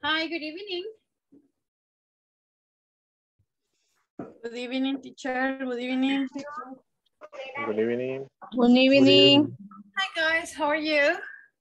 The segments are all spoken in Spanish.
Hi, good evening. Good evening, teacher. Good evening. Good evening. Good evening. Hi guys, how are you?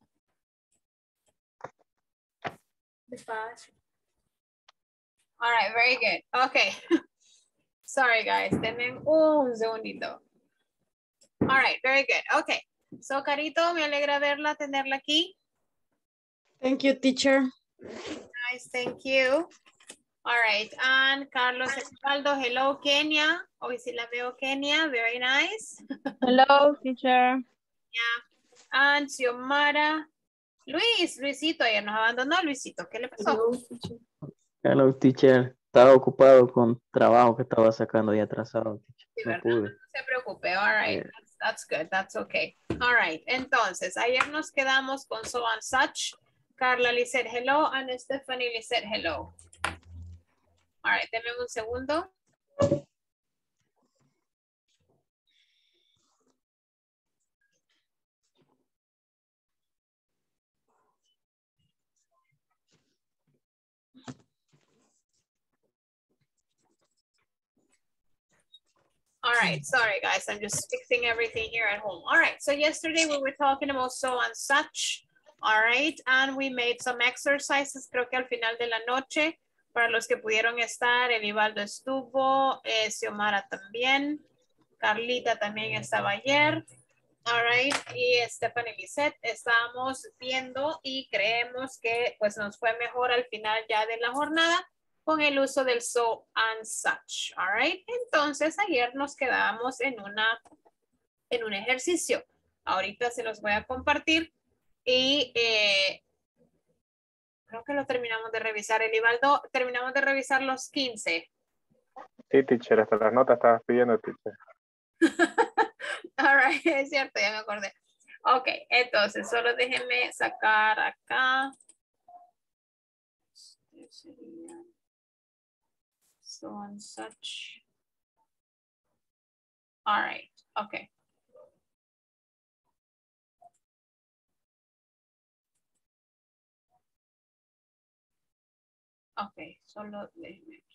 All right, very good. Okay. Sorry guys, denme un segundito. All right, very good. Okay. So, Carito, me alegra verla, tenerla aquí. Thank you, teacher. Nice, thank you. All right, and Carlos Escaldo, hello, Kenia. Hoy sí la veo, Kenia, very nice. Hello, teacher. Yeah. And Xiomara. Luisito, ayer nos abandonó, Luisito, ¿qué le pasó? Hello, teacher. Estaba ocupado con trabajo que estaba sacando y atrasado, teacher. Sí, No ¿verdad? pude. No se preocupe, all right, that's good, that's okay. All right, entonces, ayer nos quedamos con so and such. Carla le said hello, and Stephanie le said hello. All right, denme un segundo. All right, sorry guys, I'm just fixing everything here at home. All right, so yesterday we were talking about so and such. All right, and we made some exercises, creo que al final de la noche, para los que pudieron estar, Elivaldo estuvo, Xiomara también, Carlita también estaba ayer. All right, y Stephanie Lisette estábamos viendo y creemos que pues nos fue mejor al final ya de la jornada con el uso del so and such. All right, entonces ayer nos quedamos en un ejercicio. Ahorita se los voy a compartir y creo que lo terminamos de revisar, Elivaldo. Terminamos de revisar los 15. Sí, teacher, hasta las notas estabas pidiendo, teacher. All right, es cierto, ya me acordé. Ok, entonces solo déjenme sacar acá. Este sería so and such. All right, ok. Ok, solo déjenme aquí.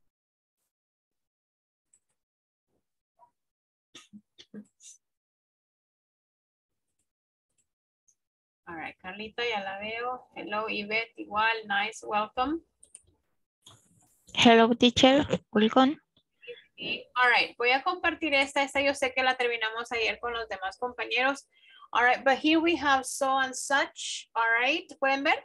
All right, Carlita, ya la veo. Hello, Yvette, igual, nice, welcome. Hello, teacher. Welcome. All right, voy a compartir esta yo sé que la terminamos ayer con los demás compañeros. All right, but here we have so and such. All right, ¿pueden ver?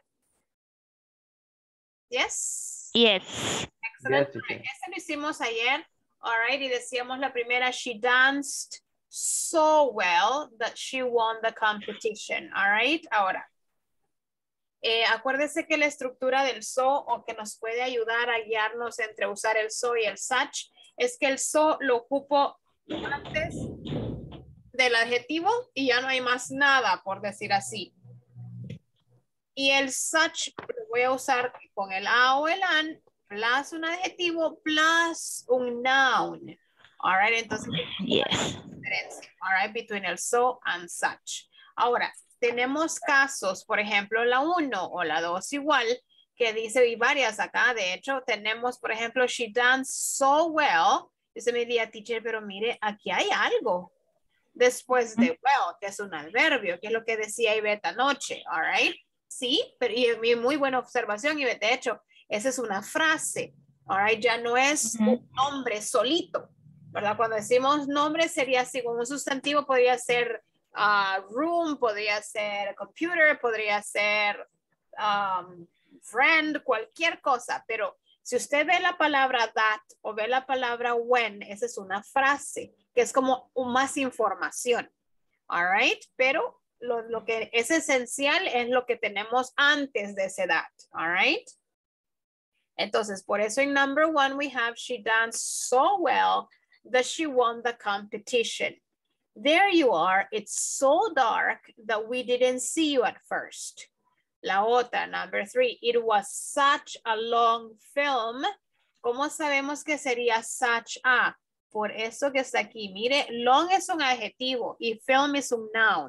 Yes. Yes. Excellent. Yes, teacher. Este lo hicimos ayer. All right, y decíamos la primera, she danced so well that she won the competition. All right, ahora. Acuérdese que la estructura del so o que nos puede ayudar a guiarnos entre usar el so y el such es que el so lo ocupo antes del adjetivo y ya no hay más nada, por decir así. Y el such lo voy a usar con el a o el an, plus un adjetivo, plus un noun. All right, entonces, Yes. all right, between el so and such. Ahora, tenemos casos, por ejemplo, la 1 o la 2 igual, que dice, y varias acá, de hecho, tenemos, por ejemplo, she danced so well. Dice mi día, teacher, pero mire, aquí hay algo. Después de well, que es un adverbio, que es lo que decía Ivette anoche, all right? Sí, pero y muy buena observación, Ivette. De hecho, esa es una frase, all right? Ya no es un nombre solito, ¿verdad? Cuando decimos nombre sería así, como un sustantivo podría ser room, podría ser computer, podría ser friend, cualquier cosa, pero si usted ve la palabra that o ve la palabra when, esa es una frase que es como más información, all right? Pero lo que es esencial es lo que tenemos antes de ese that, all right? Entonces, por eso en number 1 we have she danced so well that she won the competition. There you are. It's so dark that we didn't see you at first. La otra, number 3, it was such a long film. ¿Cómo sabemos que sería such a? Por eso que está aquí. Mire, long es un adjetivo y film es un noun.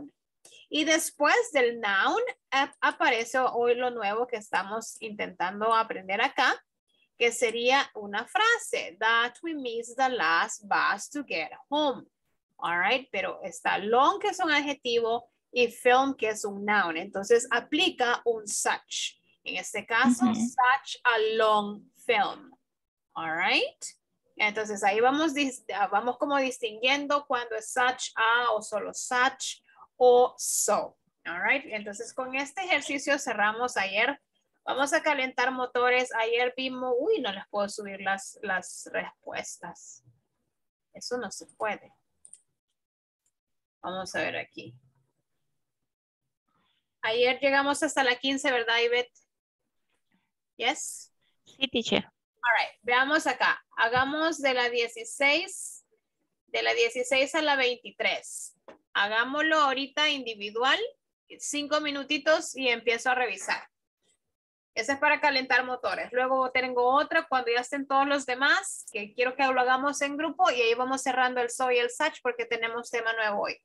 Y después del noun aparece hoy lo nuevo que estamos intentando aprender acá, que sería una frase, that we missed the last bus to get home. All right, pero está long, que es un adjetivo, y film, que es un noun. Entonces aplica un such. En este caso, such a long film. All right. Entonces ahí vamos como distinguiendo cuando es such a o solo such o so. All right. Entonces con este ejercicio cerramos ayer. Vamos a calentar motores. Ayer vimos, uy, no les puedo subir las respuestas. Eso no se puede. Vamos a ver aquí. Ayer llegamos hasta la 15, ¿verdad, Ivette? Yes. Sí, teacher. All right. Veamos acá. Hagamos de la 16 a la 23. Hagámoslo ahorita individual, 5 minutitos y empiezo a revisar. Ese es para calentar motores. Luego tengo otra cuando ya estén todos los demás, que quiero que lo hagamos en grupo y ahí vamos cerrando el so y el such porque tenemos tema nuevo hoy.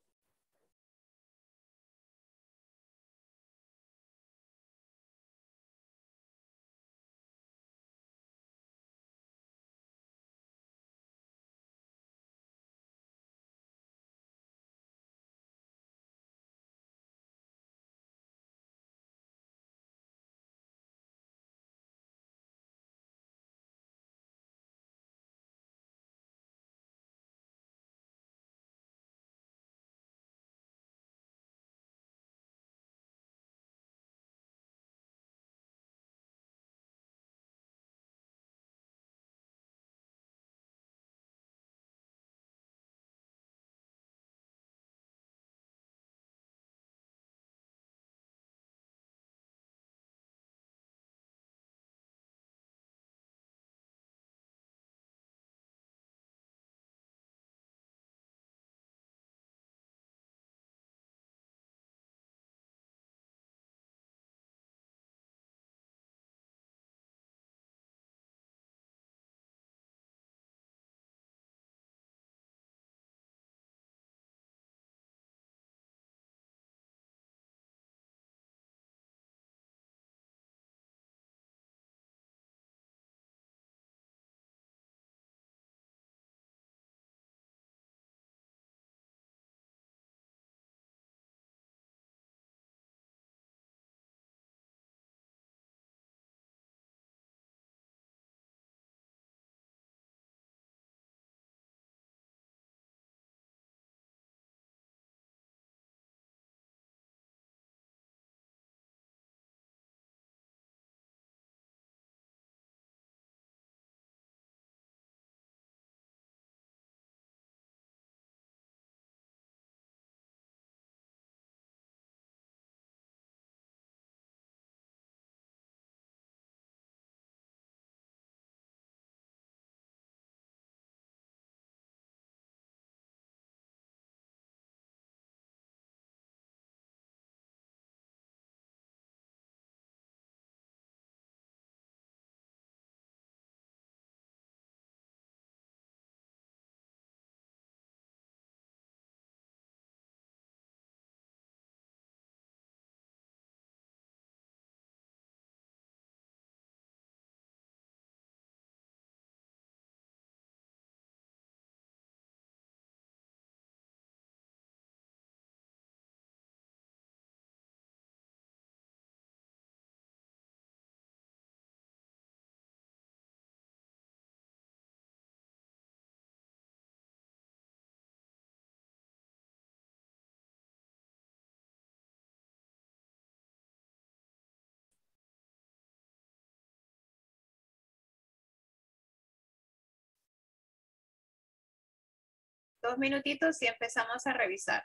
Dos minutitos y empezamos a revisar.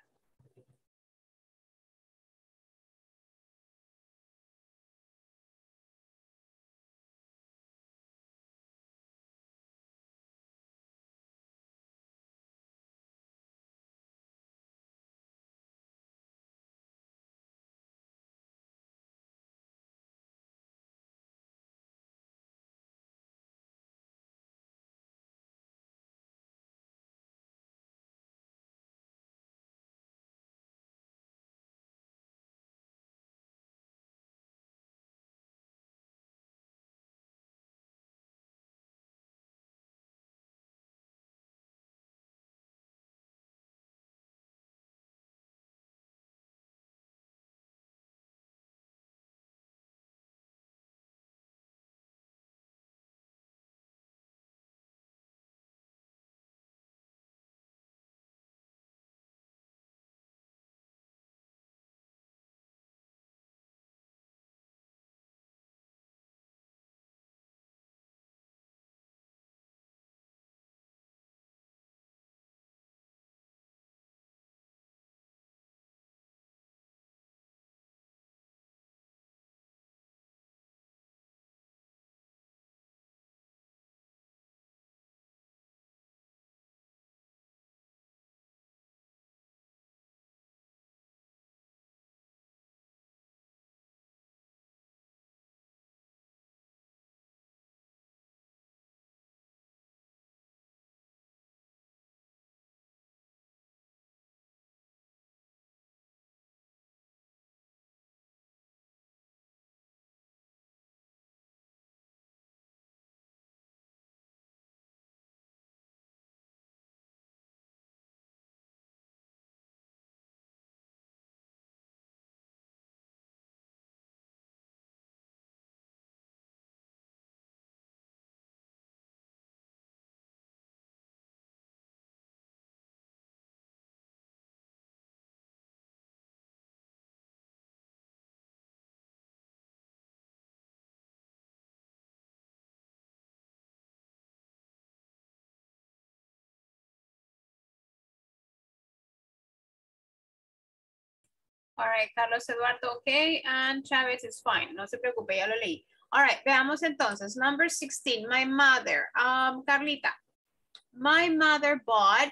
All right, Carlos Eduardo, okay, and Chavez is fine. No se preocupe, ya lo leí. All right, veamos entonces. Number 16, my mother. Carlita, my mother bought.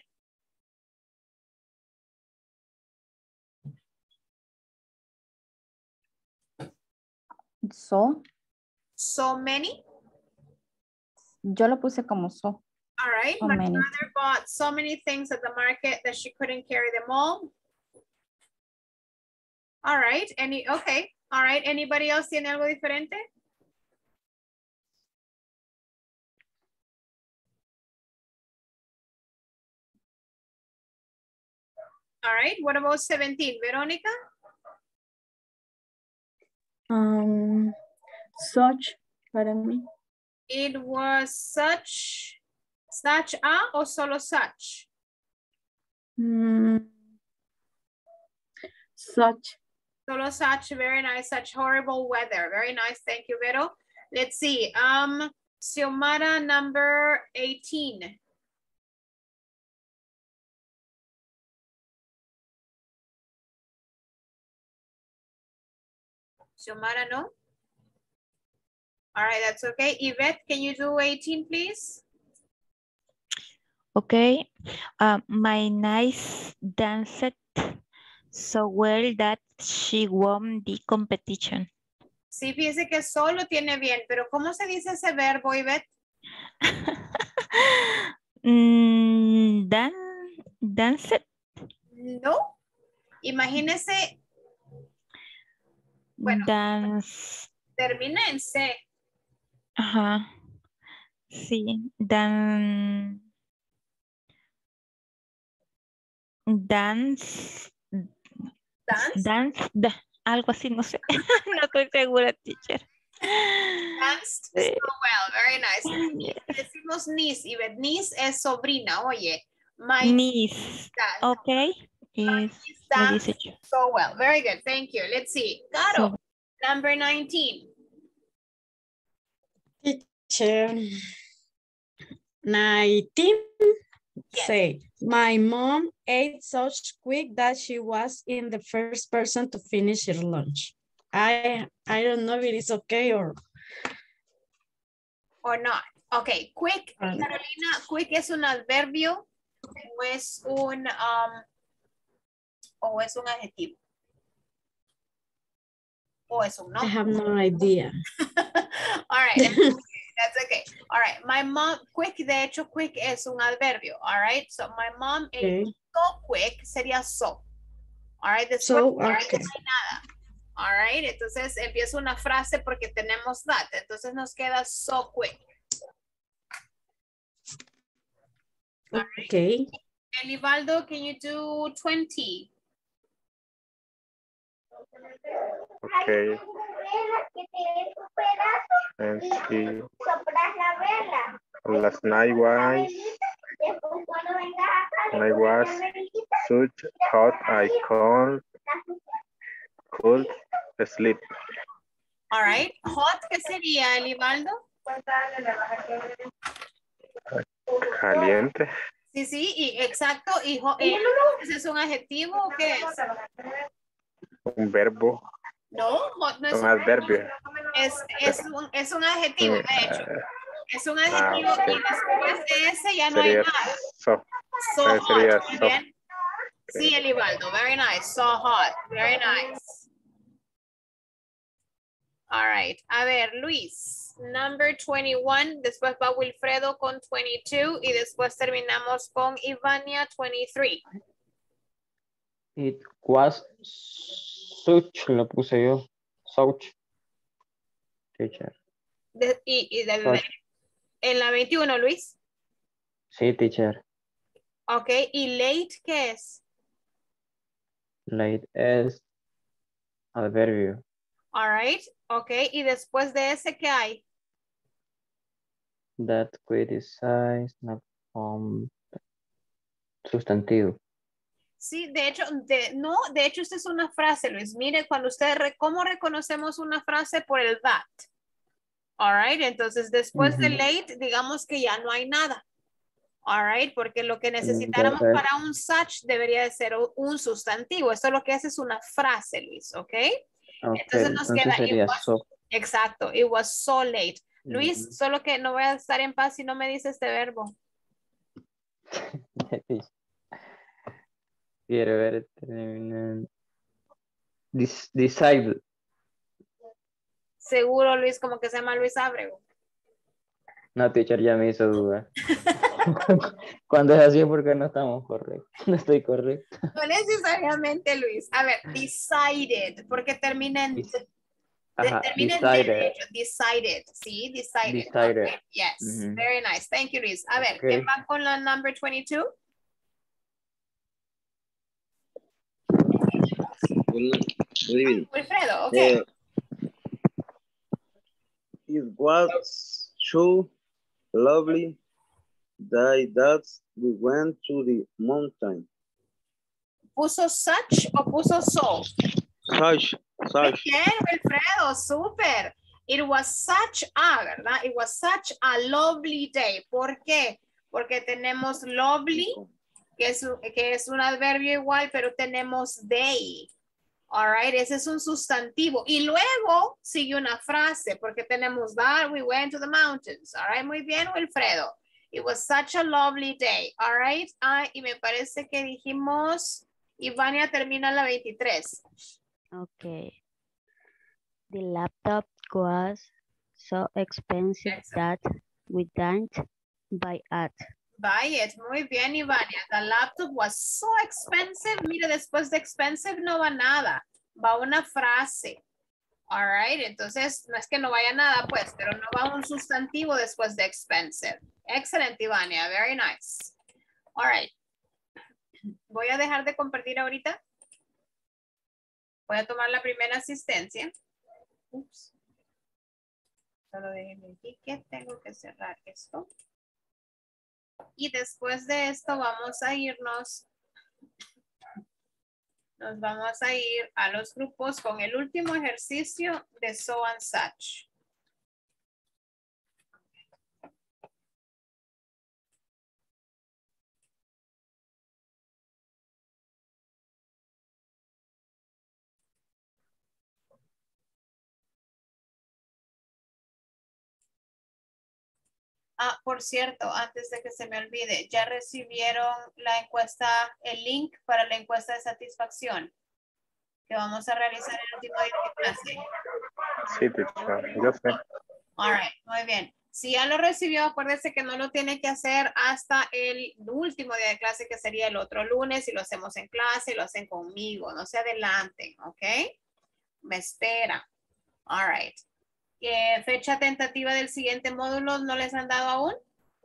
So many. Yo lo puse como so. All right, So my many. mother bought so many things at the market that she couldn't carry them all. All right, okay. All right, anybody else tiene algo diferente? All right, what about 17, Veronica? Such para mí. It was such a o solo such? Such. Solo such, very nice, such horrible weather. Very nice, thank you, Vero. Let's see, Xiomara number 18. Xiomara, no? All right, that's okay. Yvette, can you do 18, please? Okay. My niece danced so well that she won the competition. Sí, fíjese que solo tiene bien, pero ¿cómo se dice ese verbo, Yvette? Danced. No. Imagínese. Bueno, Dance. termina en C. Ajá. Sí. Dance. Algo así, no sé. No estoy segura, teacher. Danced so well, very nice. Yes. Decimos niece, Yvette. Niece es sobrina, oye. My Niece. danced. Okay. My Is niece danced so well. Very good, thank you. Let's see. Caro, number 19. Teacher. 19. Yes. Say, my mom ate such quick that she was in the first person to finish her lunch. I don't know if it is okay or not. Okay, quick, Carolina, quick es un adverbio o es un adjetivo. O es un I nombre. have no idea. All right, that's okay. All right, my mom, quick, de hecho, quick es un adverbio. All right, so my mom ate so quick sería so. All right, después So, no hay okay. nada. All right, entonces empieza una frase porque tenemos that. Entonces nos queda so quick. Okay. Elivaldo, can you do 20? Okay. And see. Last night was such hot I could sleep. All right, hot, ¿qué sería, Elivaldo? Caliente. Sí, sí, y exacto. Y ¿es un adjetivo o qué es? Un verbo. No, hot no es Un adverbio. es un adjetivo, de hecho. Es un adjetivo okay. y después de ese ya no Sería hay nada. so. So hot, Sería muy so. bien. Sí, Elivaldo, very nice. So hot, very nice. All right, a ver, Luis, number 21, después va Wilfredo con 22 y después terminamos con Ivania 23. It was such, lo puse yo. Such. Teacher. En la 21, Luis. Sí, teacher. Ok, ¿y late qué es? Late es adverbio. All right, ok, y después de ese, ¿qué hay? That criticize, sustantivo. Sí, de hecho, de hecho, esta es una frase, Luis. Mire, cuando ¿cómo reconocemos una frase? Por el that. All right, entonces después de late, digamos que ya no hay nada. All right, porque lo que necesitáramos Perfecto. para un such debería de ser un sustantivo. Esto lo que hace es una frase, Luis, ¿ok? Ok, Entonces nos entonces queda, sería so. exacto, it was so late. Luis, Ujú. solo que no voy a estar en paz si no me dice este verbo. Quiero ver. Decide. Seguro, Luis, como que se llama Luis Ábrego. No, teacher, ya me hizo duda. Cuando es así es porque no estamos correctos. No estoy correcto. No necesariamente, Luis. A ver, decided, porque termina en... Ajá, termina en D, de decided. hecho, decided, sí, decided. Decided. Okay, yes, Ujú. very nice. Thank you, Luis. A ver, Ok. ¿quién va con la number 22? Good evening. Wilfredo, okay. It was so lovely that we went to the mountain. ¿Puso such o puso so? Such. Muy bien, Wilfredo, super. It was such a, ¿verdad? It was such a lovely day. ¿Por qué? Porque tenemos lovely, que es un adverbio igual, pero tenemos day. All right, ese es un sustantivo. Y luego sigue una frase, porque tenemos that, we went to the mountains. All right, muy bien, Wilfredo. It was such a lovely day. All right, y me parece que dijimos, Ivania termina la 23. Okay. The laptop was so expensive that we didn't buy it. Buy it. Muy bien, Ivania. The laptop was so expensive. Mire, después de expensive no va nada. Va una frase. All right. Entonces, no es que no vaya nada, pues, pero no va un sustantivo después de expensive. Excellent, Ivania. Very nice. All right. Voy a dejar de compartir ahorita. Voy a tomar la primera asistencia. Ups. Solo déjenme aquí que tengo que cerrar esto. Y después de esto vamos a irnos. Nos vamos a ir a los grupos con el último ejercicio de so and such. Ah, por cierto, antes de que se me olvide, ¿ya recibieron la encuesta, el link para la encuesta de satisfacción que vamos a realizar el último día de clase? Sí, teacher, yo sé. All right, muy bien. Si ya lo recibió, acuérdese que no lo tiene que hacer hasta el último día de clase, que sería el otro lunes, y lo hacemos en clase, lo hacen conmigo, no se adelanten, ¿ok? Me espera. All right. ¿Fecha tentativa del siguiente módulo no les han dado aún?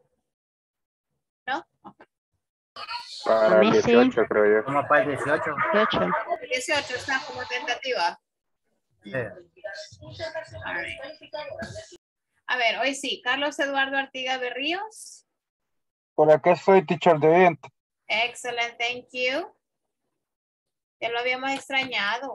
¿No? Para el 18, creo yo. Como para el 18. 18. El 18 está como tentativa. Sí. All right. A ver, hoy sí. Carlos Eduardo Artiga Berríos. Por acá soy teacher de 20. Excellent, thank you. Ya lo habíamos extrañado.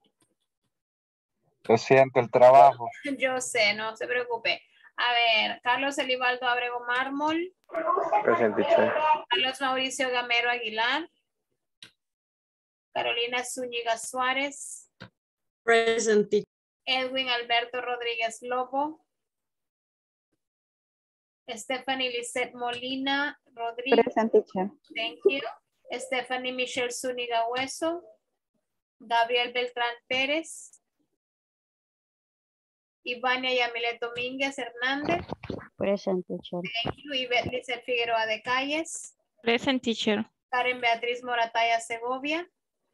Lo siento, el trabajo. Yo sé, no se preocupe. A ver, Carlos Elibaldo Abrego Mármol. Present, teacher. Carlos Mauricio Gamero Aguilar. Carolina Zúñiga Suárez. Present. Edwin Alberto Rodríguez Lobo. Stephanie Lisette Molina Rodríguez. Present, teacher. Thank you. Stephanie Michelle Zúñiga Hueso. Gabriel Beltrán Pérez. Ivania Yamilet Domínguez Hernández. Present, teacher. Thank you. Ivette Lizeth Figueroa de Calles. Present, teacher. Karen Beatriz Morataya Segovia.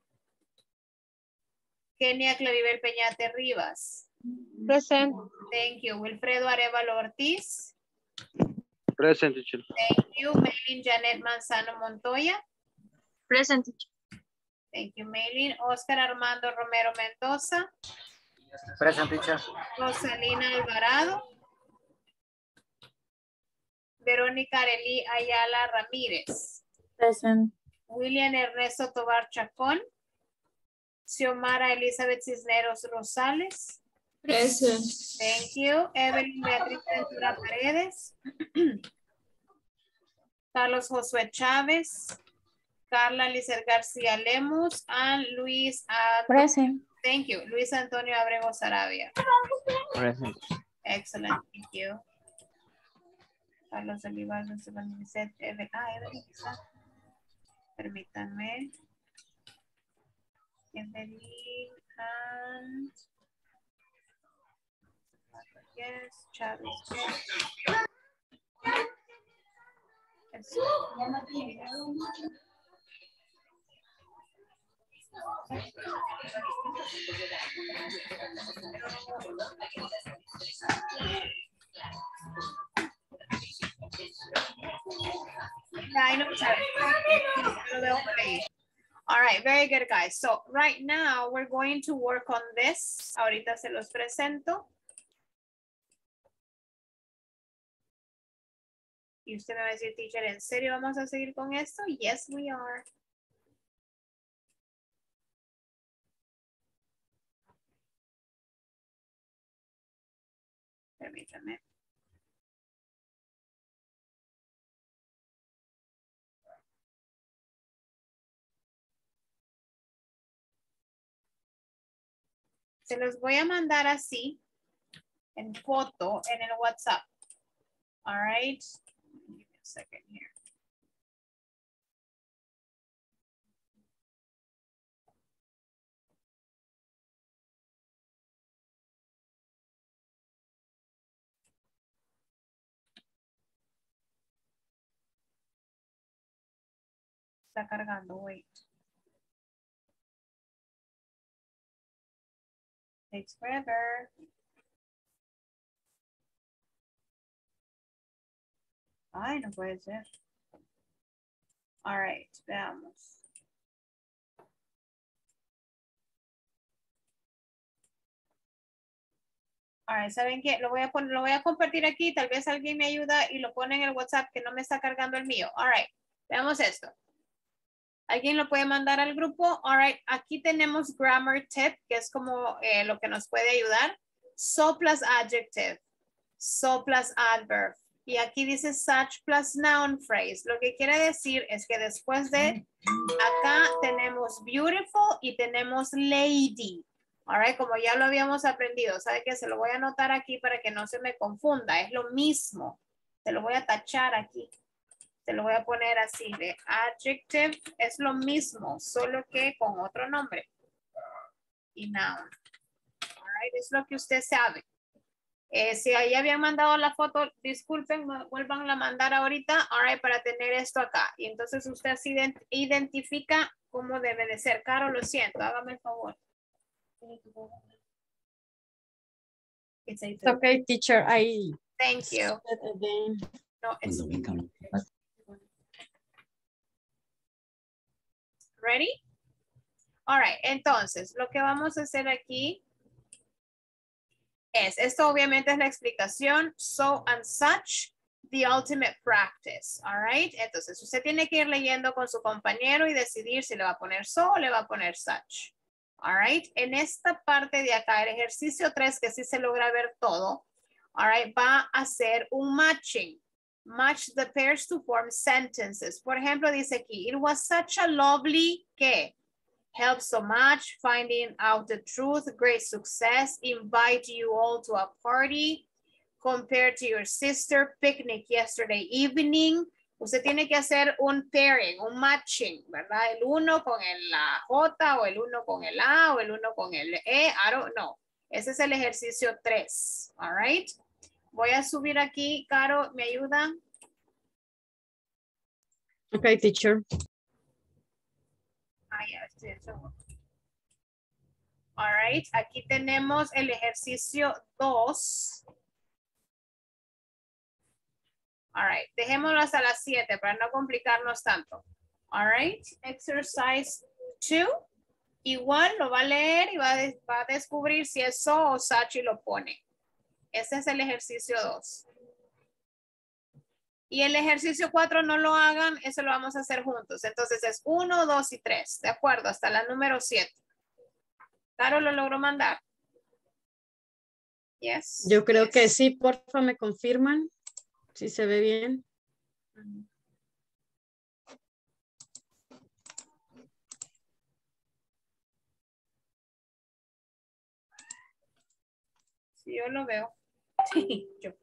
Kenia Claribel Peñate Rivas. Present. Thank you. Wilfredo Arevalo Ortiz. Present, teacher. Thank you. Maylin Janet Manzano Montoya. Present. Thank you, Maylin. Oscar Armando Romero Mendoza. Present, teacher. Rosalina Alvarado. Verónica Arely Ayala Ramírez. Present. William Ernesto Tobar Chacón. Xiomara Elizabeth Cisneros Rosales. Present. Thank you. Evelyn Beatriz Ventura Paredes. Carlos Josué Chávez, Carla Lizer García Lemus, and Luis Present. Thank you. Luis Antonio Abrego Sarabia. Present. Excellent. Thank you. Carlos Olivar, Evelyn Vicente, Evelyn, permítanme. Evelyn and yes, Chávez. Yes. I know, all right, very good, guys. So right now we're going to work on this. Ahorita se los presento. Y usted me va a decir, teacher, ¿en serio vamos a seguir con esto? Yes, we are. Permítame. Se los voy a mandar así, en foto, en el WhatsApp. All right. Give me a second here. Está cargando, wait. Takes forever. Ay, no puede ser. All right, veamos. All right, ¿saben qué? Lo voy a compartir aquí. Tal vez alguien me ayuda y lo pone en el WhatsApp que no me está cargando el mío. All right, veamos esto. ¿Alguien lo puede mandar al grupo? All right, aquí tenemos grammar tip, que es como lo que nos puede ayudar. So plus adjective, so plus adverb. Y aquí dice such plus noun phrase. Lo que quiere decir es que después de acá tenemos beautiful y tenemos lady. All right, como ya lo habíamos aprendido. ¿Sabe qué? Se lo voy a anotar aquí para que no se me confunda. Es lo mismo. Se lo voy a tachar aquí. Se lo voy a poner así de adjective. Es lo mismo, solo que con otro nombre. Y noun. All right, es lo que usted sabe. Si ahí habían mandado la foto, disculpen, vuelvan a mandar ahorita, all right, para tener esto acá. Y entonces usted se identifica cómo debe de ser. Caro, lo siento, hágame el favor. It's okay, teacher. Thank you. No, it's... Ready? All right, entonces, lo que vamos a hacer aquí esto obviamente es la explicación, so and such, the ultimate practice, all right? Entonces, usted tiene que ir leyendo con su compañero y decidir si le va a poner so o le va a poner such, all right? En esta parte de acá, el ejercicio 3, que sí se logra ver todo, all right, va a hacer un matching. Match the pairs to form sentences. Por ejemplo, dice aquí, it was such a lovely, ¿qué? Help so much, finding out the truth, great success, invite you all to a party, compared to your sister, picnic yesterday evening. Usted tiene que hacer un pairing, un matching, ¿verdad? El uno con la J, o el uno con el A, o el uno con el E, I don't know. Ese es el ejercicio 3, all right? Voy a subir aquí, Caro, ¿me ayuda? Okay, teacher. Ya estoy seguro. All right, aquí tenemos el ejercicio 2. All right, dejémoslo hasta las 7 para no complicarnos tanto. All right, exercise 2. Igual lo va a leer y va a descubrir si es so o such y lo pone. Ese es el ejercicio 2. Y el ejercicio 4 no lo hagan, eso lo vamos a hacer juntos. Entonces es 1, 2 y 3. De acuerdo, hasta la número 7. Caro, ¿lo logró mandar? Yes. Yo creo que sí, porfa, me confirman. Si se ve bien. Sí, yo lo veo. Sí, yo.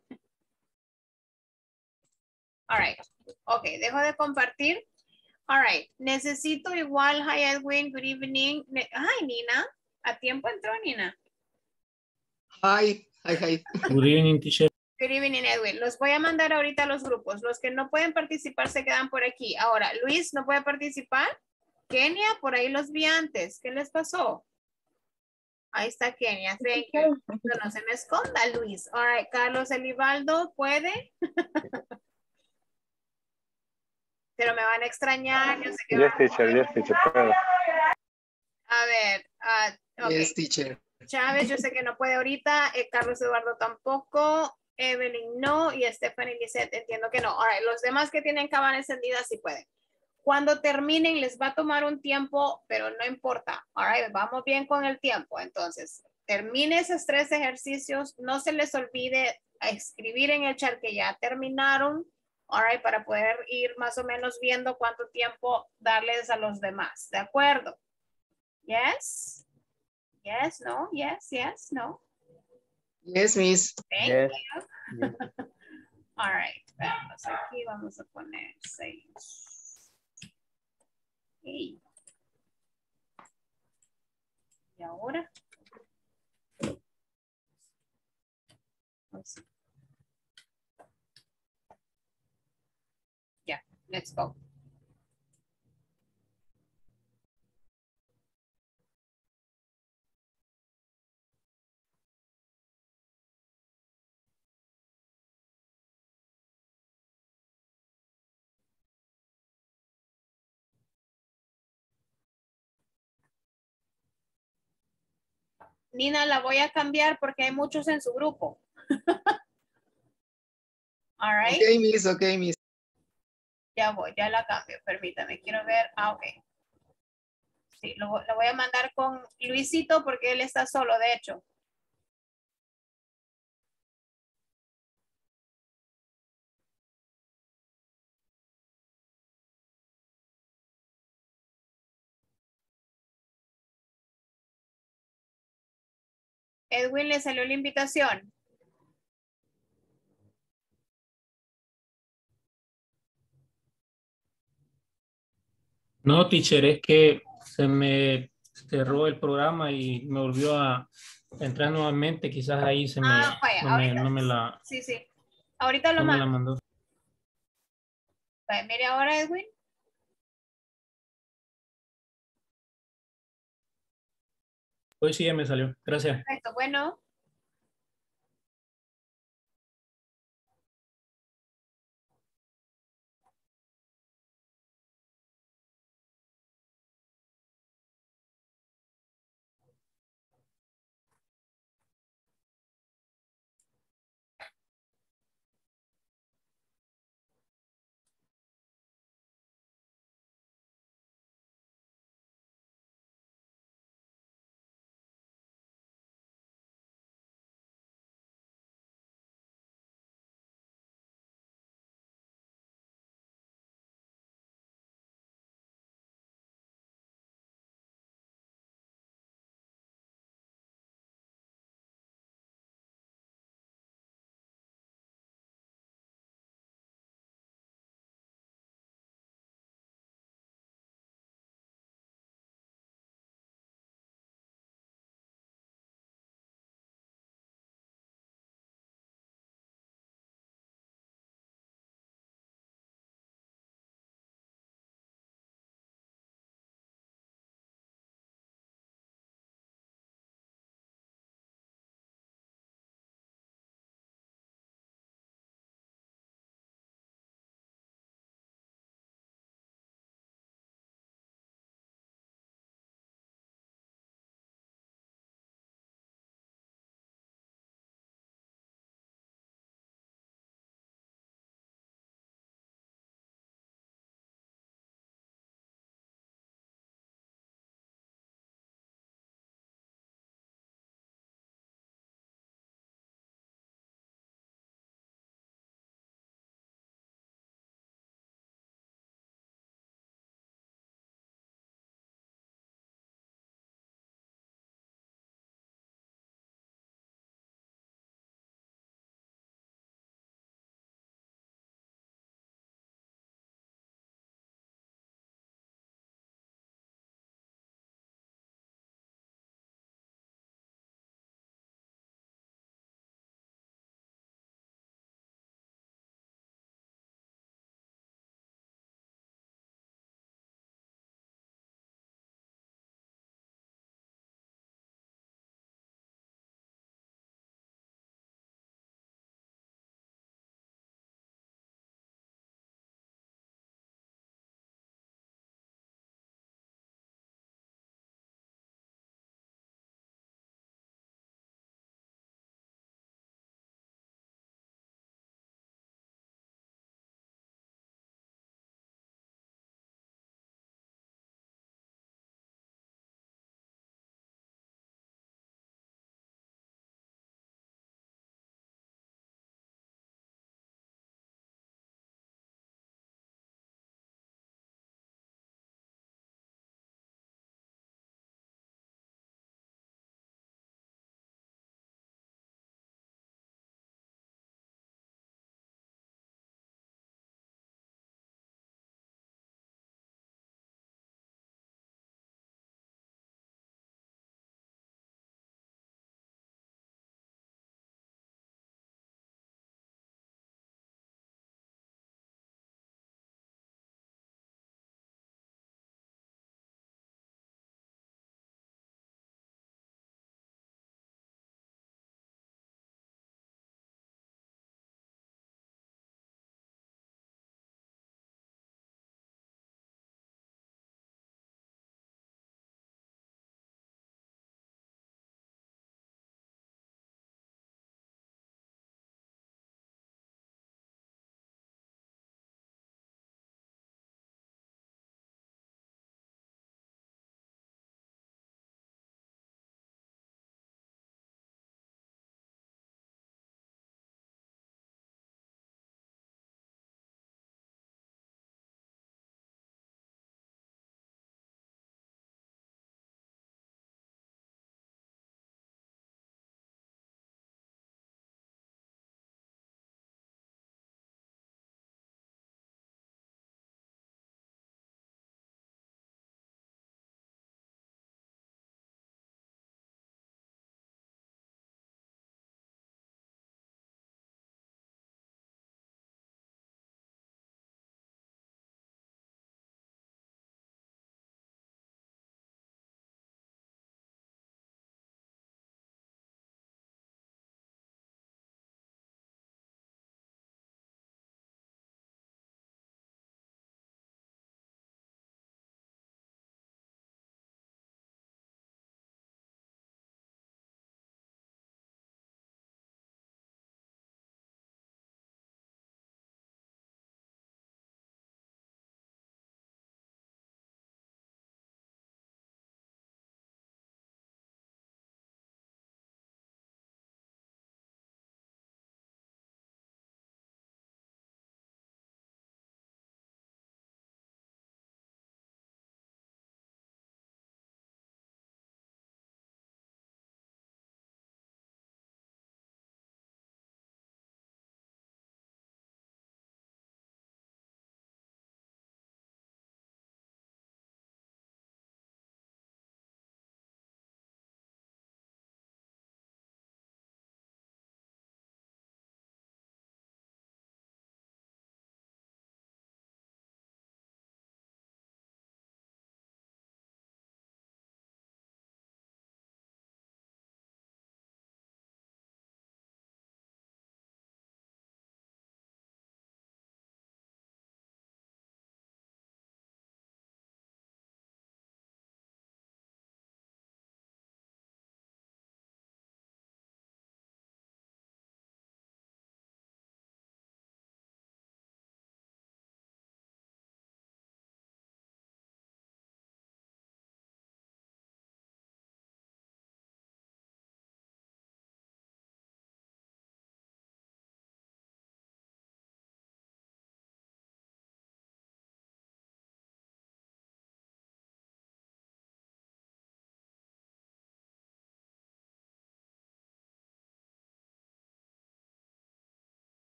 All right. Ok, dejo de compartir. All right. Necesito igual, hi Edwin, good evening. Hi Nina. A tiempo entró Nina. Hi. Hi. Good evening, teacher. Good evening, Edwin. Los voy a mandar ahorita a los grupos. Los que no pueden participar se quedan por aquí. Ahora, Luis no puede participar. Kenia, por ahí los vi antes. ¿Qué les pasó? Ahí está Kenia. Thank you. No se me esconda, Luis. All right. Carlos Elibaldo, ¿puede? Pero me van a extrañar. Yo sé que Yes, teacher, puedo. A ver. Okay. Yes, teacher. Chávez, yo sé que no puede ahorita. Carlos Eduardo tampoco. Evelyn no. Y Stephanie Lisette, entiendo que no. All right. Los demás que tienen cámara encendida sí pueden. Cuando terminen les va a tomar un tiempo, pero no importa. All right, vamos bien con el tiempo. Entonces, termine esos 3 ejercicios. No se les olvide escribir en el chat que ya terminaron. All right, para poder ir más o menos viendo cuánto tiempo darles a los demás. ¿De acuerdo? Yes. Yes, no, yes, no. Yes, miss. Thank Yes. you. All right, vamos aquí, vamos a poner 6. Y ahora. Ya, let's go. Nina, la voy a cambiar porque hay muchos en su grupo. All right. Okay, miss. Ya voy, ya la cambio. Permítame, quiero ver. Ok. Sí, lo voy a mandar con Luisito porque él está solo, de hecho. Edwin, ¿le salió la invitación? No, teacher, es que se me cerró el programa y me volvió a entrar nuevamente. Quizás ahí se me, Vaya, no me la, sí. Ahorita lo no me la mando. mandó. Vaya, mire ahora, Edwin. Hoy sí ya me salió. Gracias. Perfecto, bueno.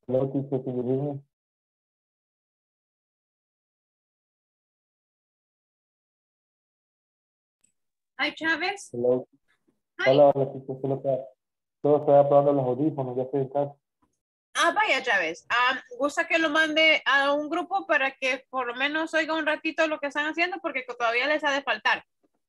Hello, teacher, can you hear me? Hi, Chávez. Hello. Hi. Hola, hola, teacher, solo estoy aprobando los audífonos, ya estoy en casa. Ah, vaya, Chávez. Gusta que lo mande a un grupo para que por lo menos oiga un ratito lo que están haciendo porque todavía les ha de faltar.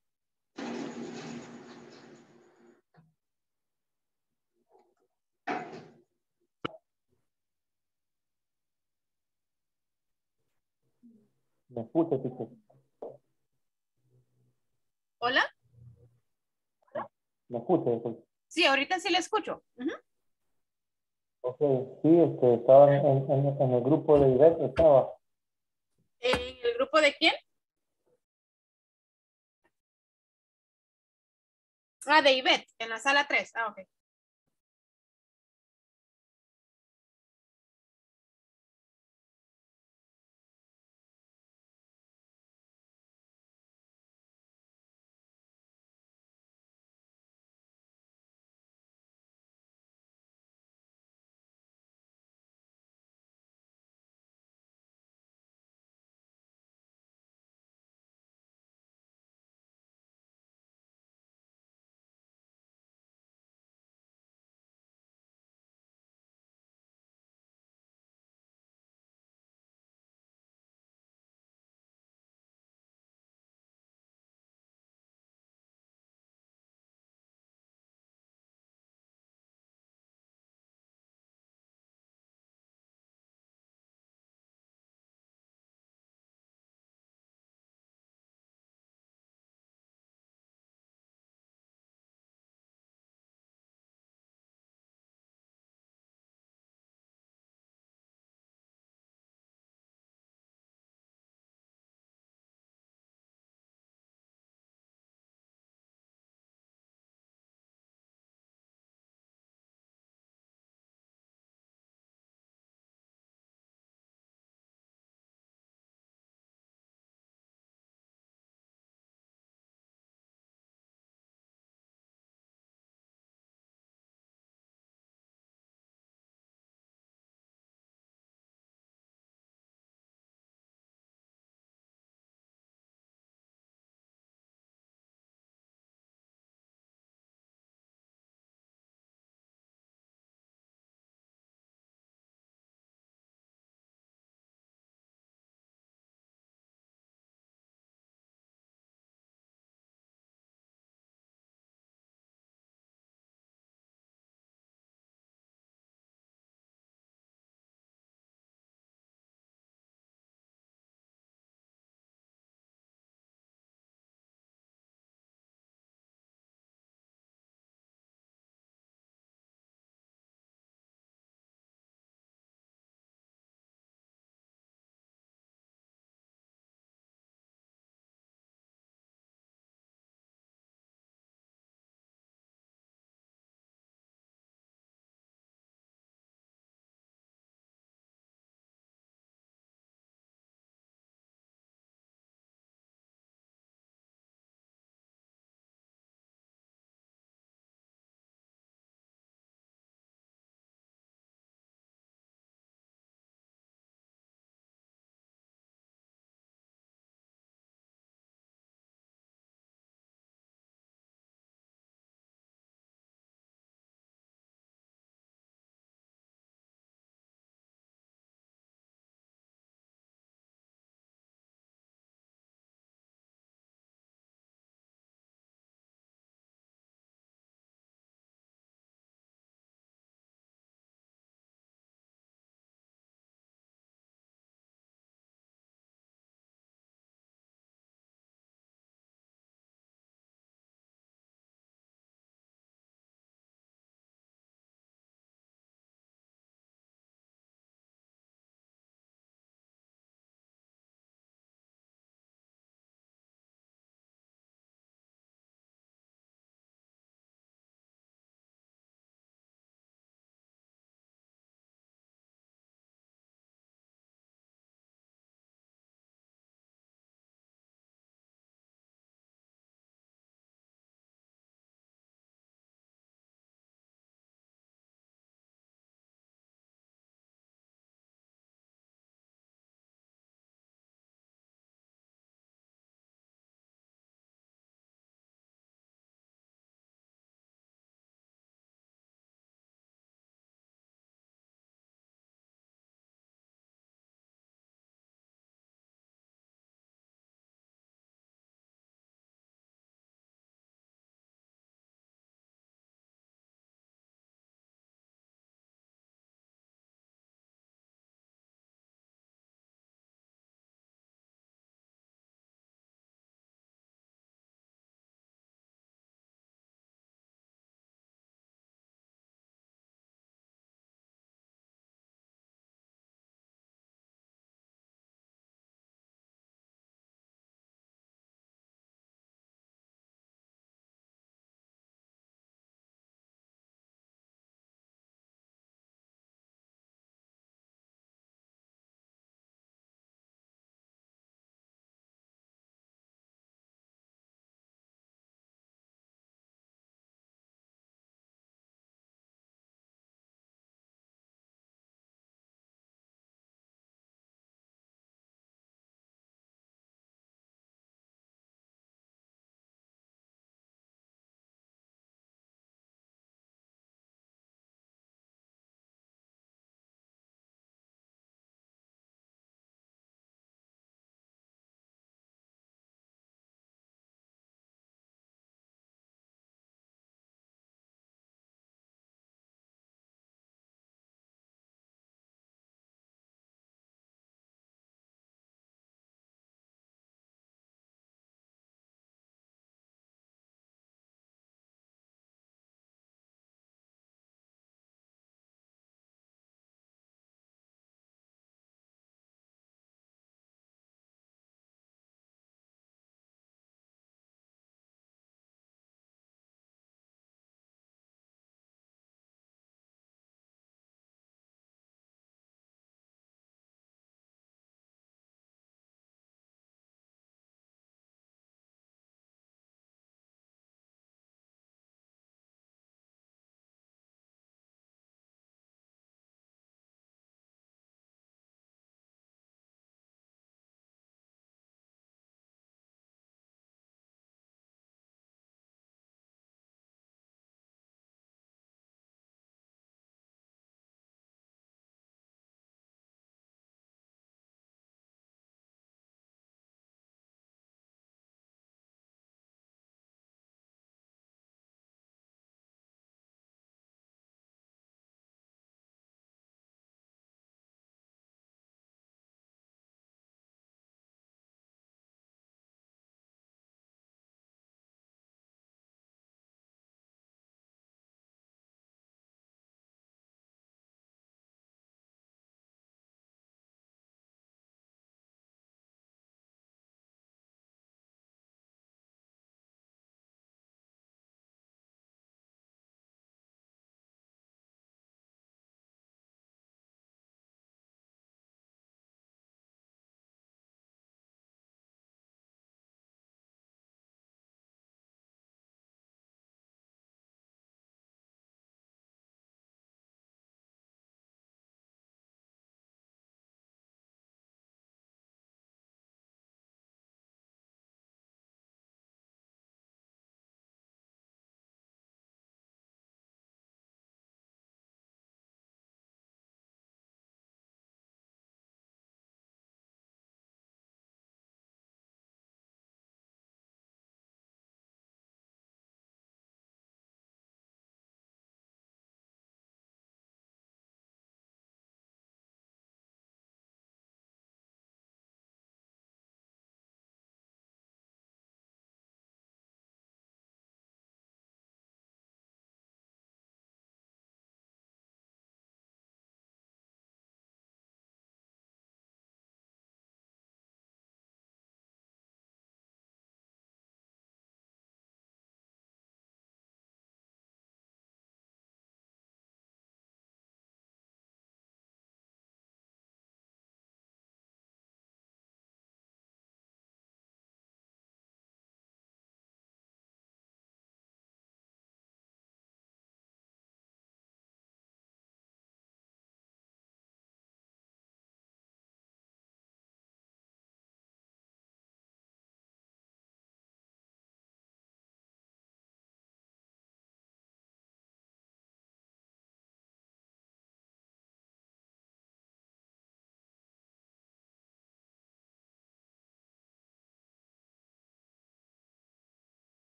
¿Me escucha, teacher? ¿Hola? ¿Me escucha, teacher? Sí, ahorita sí le escucho. Ujú. Ok, sí, estaba en el grupo de Ivette, estaba. ¿En el grupo de quién? Ah, de Ivette, en la sala 3. Ah, ok.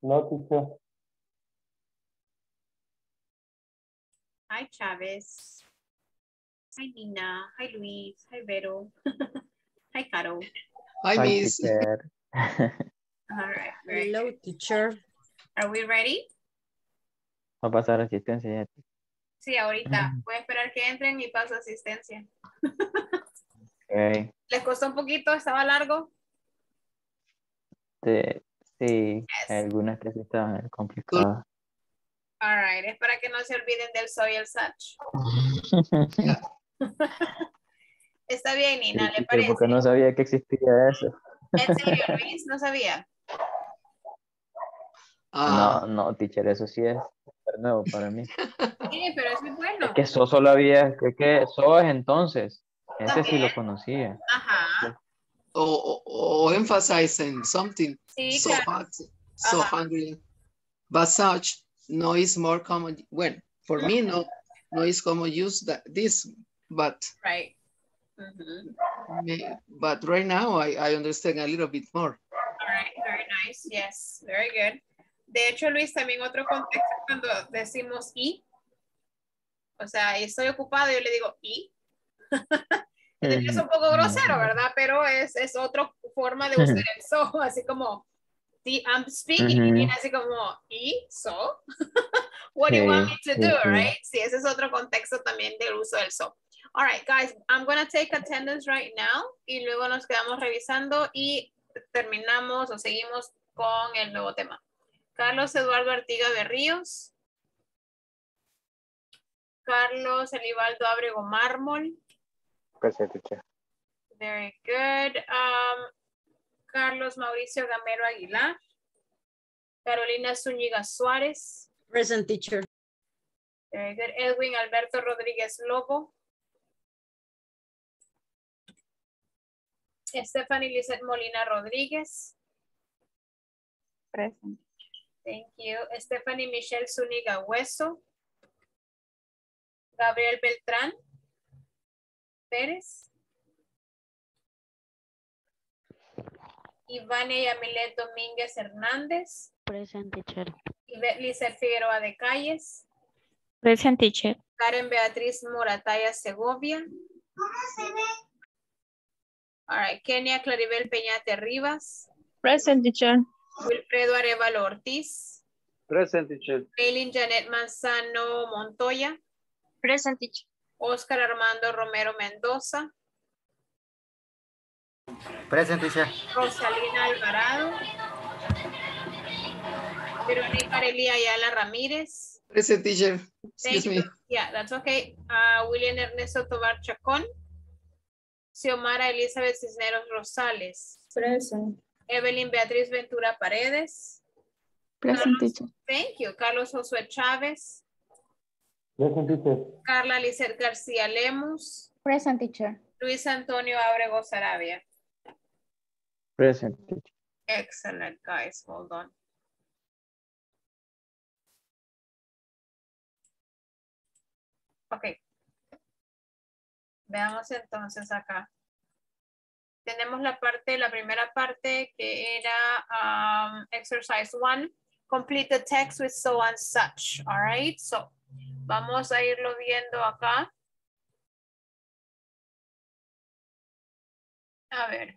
No, teacher. Hi, Chavez. Hi, Nina. Hi, Luis. Hi, Vero. Hi, Caro. Hi, Hi, Miss. teacher. All right. Very Hello, good. teacher. Are we ready? Va a pasar asistencia ya. Sí, ahorita. Voy a esperar que entren y paso asistencia. Okay. ¿Les costó un poquito? ¿Estaba largo? Sí, Yes. algunas que sí estaban complicadas. All right. Es para que no se olviden del soy el such. Está bien, Nina, ¿le parece? Porque no sabía que existía eso. ¿En serio, Luis? ¿No sabía? No, teacher, eso sí es súper nuevo para mí. Sí, pero eso es bueno. Es que eso solo había, que eso es entonces. Ese sí lo También. conocía. Ajá. Or emphasizing something Sí, so claro. hot, so hungry. But such no is more common. Well, for me, no is common use this, but Right. but right now I understand a little bit more. All right, very nice. Yes, very good. De hecho, Luis, también otro contexto cuando decimos y. O sea, estoy ocupado, yo le digo y. Es un poco grosero, ¿verdad? Pero es otra forma de usar el so, así como I'm speaking, y así como y so. What do you want me to do, right? Sí, ese es otro contexto también del uso del so. All right, guys, I'm going to take attendance right now y luego nos quedamos revisando y terminamos o seguimos con el nuevo tema. Carlos Eduardo Artiga Berríos. Carlos Elibaldo Ábrego Mármol. Present, teacher. Very good. Carlos Mauricio Gamero Aguilar. Carolina Zúñiga Suárez. Present, teacher. Very good. Edwin Alberto Rodríguez Lobo. Stephanie Lizeth Molina Rodríguez. Present. Thank you. Stephanie Michelle Zúñiga Hueso. Gabriel Beltrán Pérez. Ivania Yamilet Domínguez Hernández. Present, teacher. Lizeth Figueroa de Calles. Present, teacher. Karen Beatriz Morataya Segovia. All right. Kenia Claribel Peñate Rivas. Present, teacher. Wilfredo Arevalo Ortiz. Present, teacher. Eileen Janet Manzano Montoya. Present, teacher. Oscar Armando Romero Mendoza. Present, teacher. Rosalina Alvarado. Verónica Arelia Ayala Ramírez. Present, teacher. Thank Excuse you. me. Yeah, that's okay. William Ernesto Tobar Chacón. Xiomara Elizabeth Cisneros Rosales. Present. Evelyn Beatriz Ventura Paredes. Present, teacher. Thank you. Carlos Josué Chávez. Present, teacher. Carla Lizeth García Lemus. Present, teacher. Luis Antonio Ábrego Sarabia. Present, teacher. Excellent, guys. Hold on. Ok. Veamos entonces acá. Tenemos la primera parte que era exercise 1. Complete the text with so and such. All right. So, vamos a irlo viendo acá. A ver.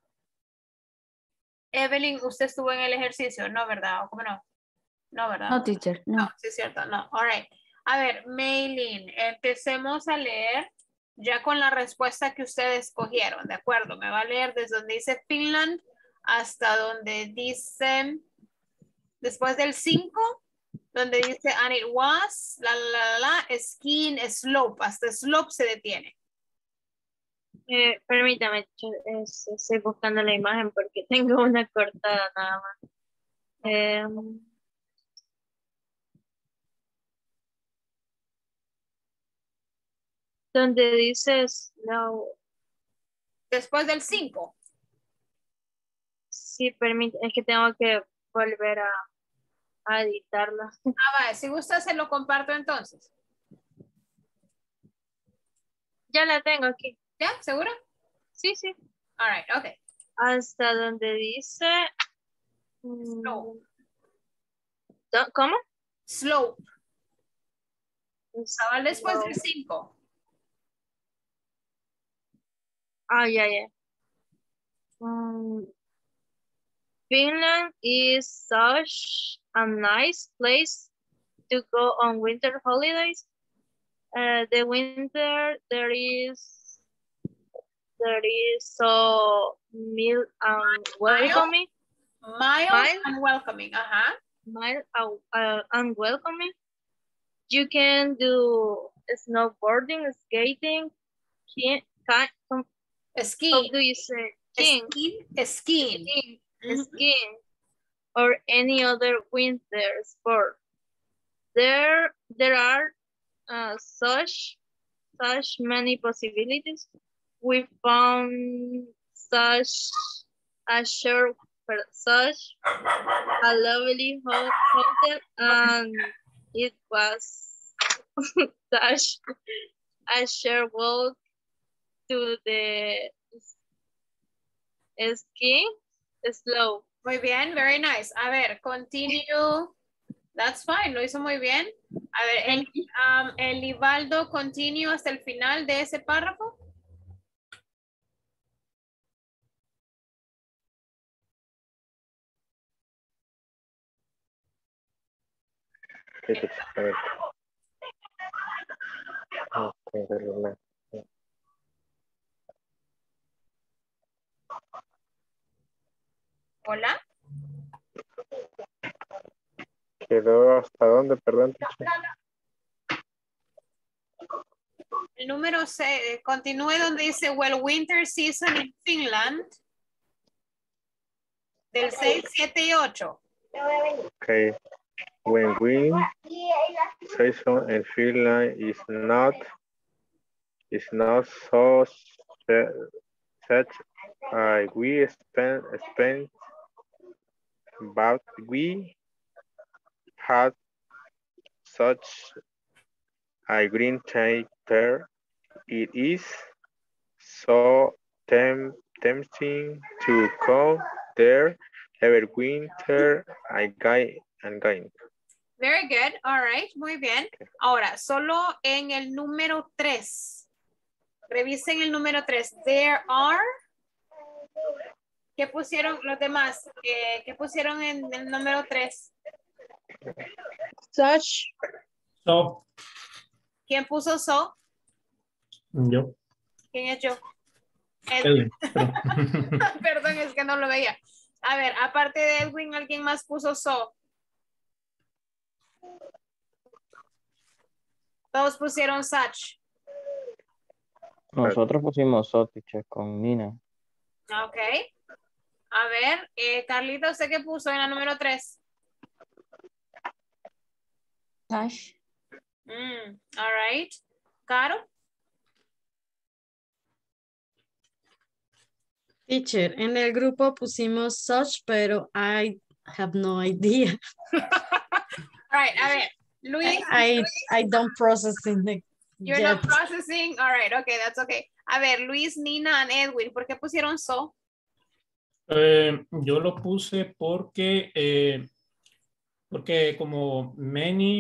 Evelyn, ¿usted estuvo en el ejercicio? No, ¿verdad? ¿O cómo no? No, ¿verdad? No, teacher. No. Sí, es cierto. No. All right. A ver, Maylin, empecemos a leer ya con la respuesta que ustedes escogieron, ¿de acuerdo? Me va a leer desde donde dice Finland hasta donde dice, después del 5, donde dice, and it was, skiing slope, hasta slope se detiene. Permítame, estoy buscando la imagen porque tengo una cortada nada más. Donde dices no. Después del 5. Sí, permítame, es que tengo que volver a editarla. Vale, si gusta se lo comparto entonces. Ya la tengo aquí. ¿Ya? ¿Segura? Sí, sí. All right, okay. Hasta donde dice Slope. ¿Cómo? Slope. Cabal después del 5. Yeah. Finland is such a nice place to go on winter holidays. The winter there is so mild and welcoming. Mild and welcoming. Mild and welcoming. You can do snowboarding, skating, skiing. How do you say? Skiing. Or any other winter sport. There are such many possibilities. We found such a lovely hotel, and it was such a short walk to the ski slope. Muy bien, very nice. A ver, continue. That's fine, lo hizo muy bien. A ver, el Libaldo, continue hasta el final de ese párrafo. Hola. ¿Quedó hasta dónde, perdón? El número 6, continúe donde dice, well, winter season in Finland. Del 6, 7 y 8. Okay. When winter season in Finland is not so such we spend but we had such a green paper. It is so tempting to come there every winter again. Very good. All right. Muy bien. Ahora, solo en el número 3. Revisen el número 3. There are. ¿Qué pusieron los demás? ¿Qué pusieron en el número 3? Such. So. ¿Quién puso so? Yo. ¿Quién es yo? Edwin. Perdón, es que no lo veía. A ver, aparte de Edwin, ¿alguien más puso so? Todos pusieron such. Nosotros pusimos so, teacher, con Nina. Ok. A ver, Carlita, ¿usted qué puso en la número 3? Such. All right. Caro. Teacher, en el grupo pusimos such, pero I have no idea. All right, a ver, Luis. I don't processing it. You're yet. not processing? All right, okay, that's okay. A ver, Luis, Nina, and Edwin, ¿por qué pusieron so? Yo lo puse porque como many,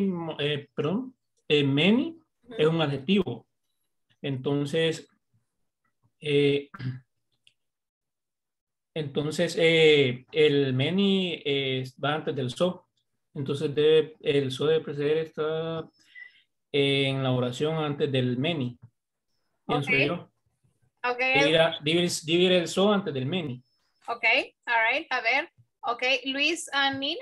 many es un adjetivo. Entonces, el many va antes del so. Entonces el so debe preceder esta en la oración antes del many. Pienso yo. Okay. Dividir el so antes del many. Ok, all right, a ver. Ok, Luis and Nina.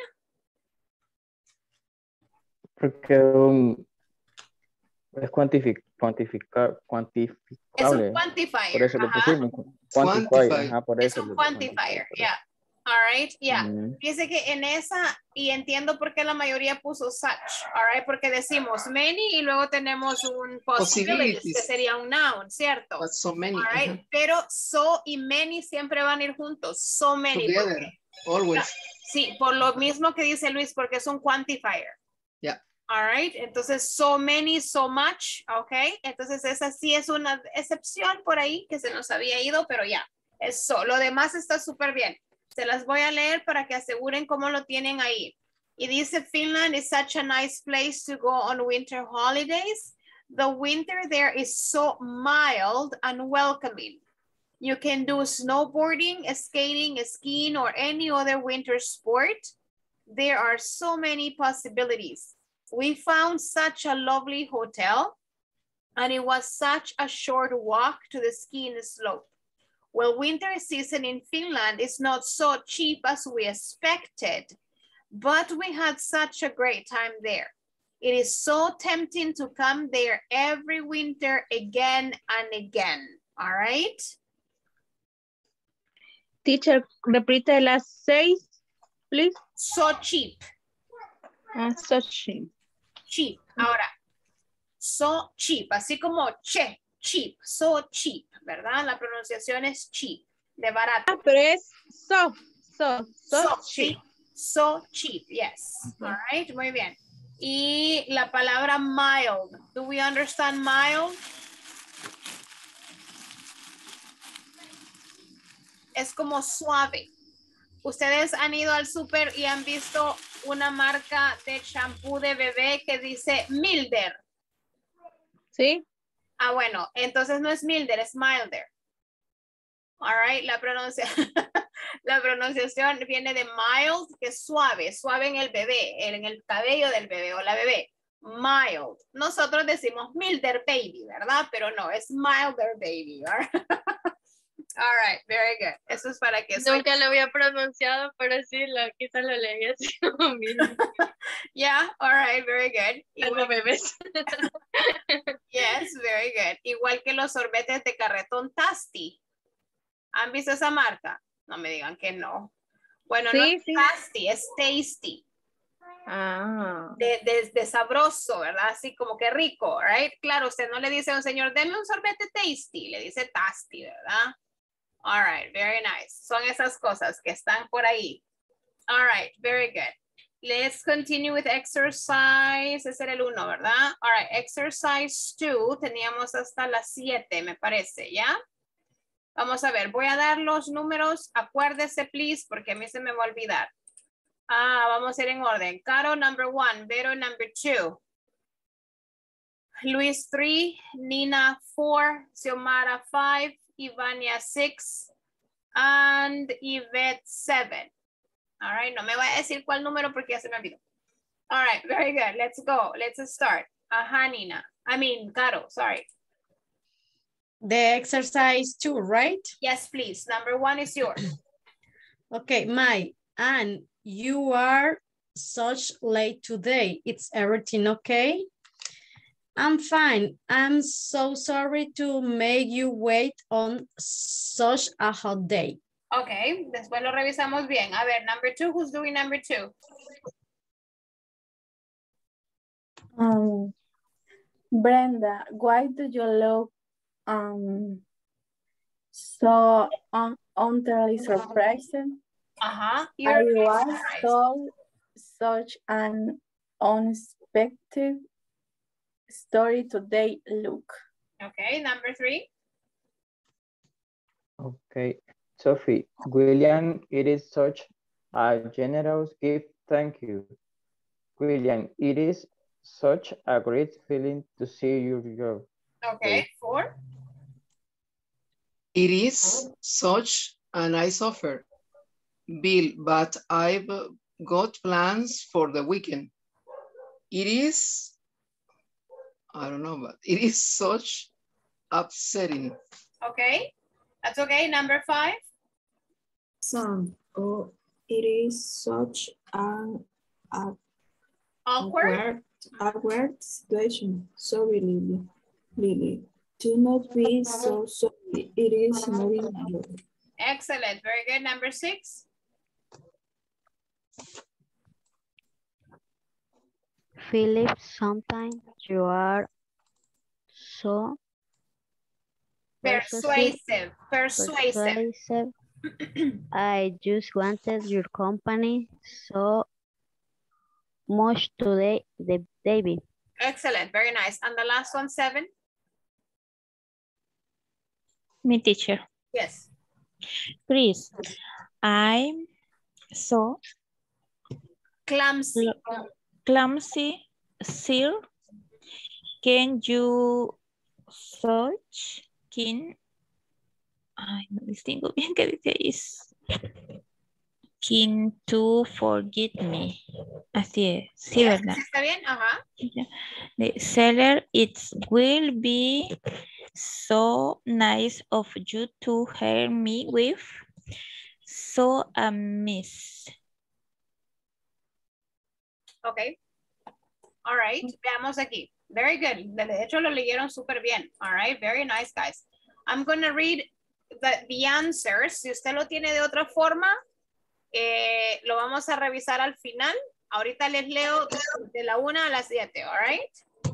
Porque es cuantificable. Es un quantifier. Por eso lo pusimos. Quantifier. Por Es eso un quantifier, yeah. All right, yeah. Dice que en esa, y entiendo por qué la mayoría puso such, all right, porque decimos many y luego tenemos un possibilities, que sería un noun, ¿cierto? But so many. All right, pero so y many siempre van a ir juntos, so many. Together, always. Sí, por lo mismo que dice Luis, porque es un quantifier. Yeah. All right, entonces so many, so much, ok. Entonces esa sí es una excepción por ahí que se nos había ido, pero ya, eso. Lo demás está súper bien. Se las voy a leer para que aseguren cómo lo tienen ahí. Y dice, Finland is such a nice place to go on winter holidays. The winter there is so mild and welcoming. You can do snowboarding, skating, skiing, or any other winter sport. There are so many possibilities. We found such a lovely hotel, and it was such a short walk to the skiing slope. Well, winter season in Finland is not so cheap as we expected, but we had such a great time there. It is so tempting to come there every winter again and again. All right? Teacher, repite las 6, please. So cheap. So cheap. Cheap. Ahora, so cheap, así como che, cheap, so cheap, ¿verdad? La pronunciación es cheap, de barato. Pero es so cheap. So cheap, yes. All right, muy bien. Y la palabra mild. Do we understand mild? Es como suave. Ustedes han ido al súper y han visto una marca de champú de bebé que dice Milder. ¿Sí? Ah, bueno, entonces no es Milder, es Milder. All right, la pronunciación viene de mild, que es suave, suave en el bebé, en el cabello del bebé o la bebé. Mild. Nosotros decimos Milder baby, ¿verdad? Pero no, es Milder baby. All right, very good. Eso es para que... Nunca lo había pronunciado, pero sí, quizás lo leí así como mismo. Yeah, all right, very good. Como bebés. Yes, very good. Igual que los sorbetes de carretón Tasty. ¿Han visto esa marca? No me digan que no. Bueno, sí, no es sí. Tasty, es Tasty. Ah. De sabroso, ¿verdad? Así como que rico, right? Claro, usted no le dice a un señor, denme un sorbete Tasty, le dice Tasty, ¿verdad? All right, very nice. Son esas cosas que están por ahí. All right, very good. Let's continue with exercise. Ese era el 1, ¿verdad? All right, exercise 2. Teníamos hasta las 7, me parece, ¿ya? Vamos a ver, voy a dar los números. Acuérdese, please, porque a mí se me va a olvidar. Vamos a ir en orden. Caro, number 1. Vero, number 2. Luis, 3. Nina, 4. Xiomara, 5. Ivania 6 and Yvette 7. All right, no me voy a decir cuál número porque ya se me olvidó. All right, very good. Let's go. Let's start. Nina. Caro, sorry. The exercise 2, right? Yes, please. Number 1 is yours. Okay, and you are such late today. It's everything okay? I'm fine. I'm so sorry to make you wait on such a hot day. Okay, después lo revisamos bien. A ver, number 2, who's doing number 2? Brenda, why do you look so utterly surprised? I was told such an unexpected story today, Luke. Okay, number 3. Okay, Sophie, William, it is such a generous gift, thank you. William, it is such a great feeling to see you. Okay, 4. It is such a nice offer, Bill, but I've got plans for the weekend. It is, I don't know, but it is such upsetting. Okay, that's okay. Number 5. Sam, oh, it is such an awkward situation. Sorry, Lily. Do not be so sorry. It is not in my. Excellent, very good. Number 6. Philip, sometimes you are so persuasive. I just wanted your company so much today, David. Excellent, very nice. And the last one, 7. Me, teacher. Yes. Chris, I'm so Clumsy. Clumsy, sir. Can you search? Ay, no distingo bien qué dice ahí. Can to forget me. Así es, sí, ¿verdad? ¿Está bien? Ajá. The seller, it will be so nice of you to help me with so a miss. Ok. All right. Veamos aquí. Very good. De hecho, lo leyeron súper bien. All right. Very nice, guys. I'm going to read the answers. Si usted lo tiene de otra forma, lo vamos a revisar al final. Ahorita les leo de la 1 a la 7. All right.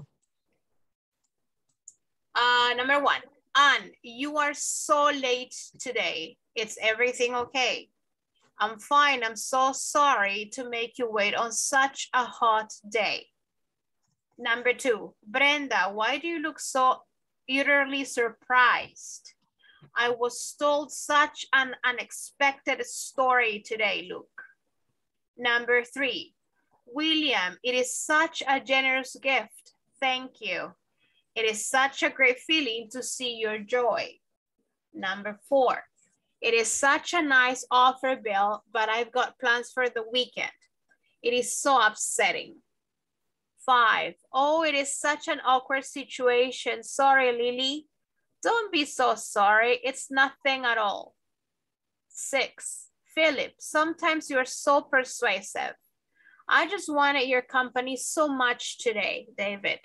Number 1. Anne, you are so late today. Is everything okay? I'm fine. I'm so sorry to make you wait on such a hot day. Number 2, Brenda, why do you look so utterly surprised? I was told such an unexpected story today, Luke. Number 3, William, it is such a generous gift. Thank you. It is such a great feeling to see your joy. Number 4, it is such a nice offer, Bill, but I've got plans for the weekend. It is so upsetting. 5, oh, it is such an awkward situation. Sorry, Lily. Don't be so sorry. It's nothing at all. 6, Philip, sometimes you're so persuasive. I just wanted your company so much today, David.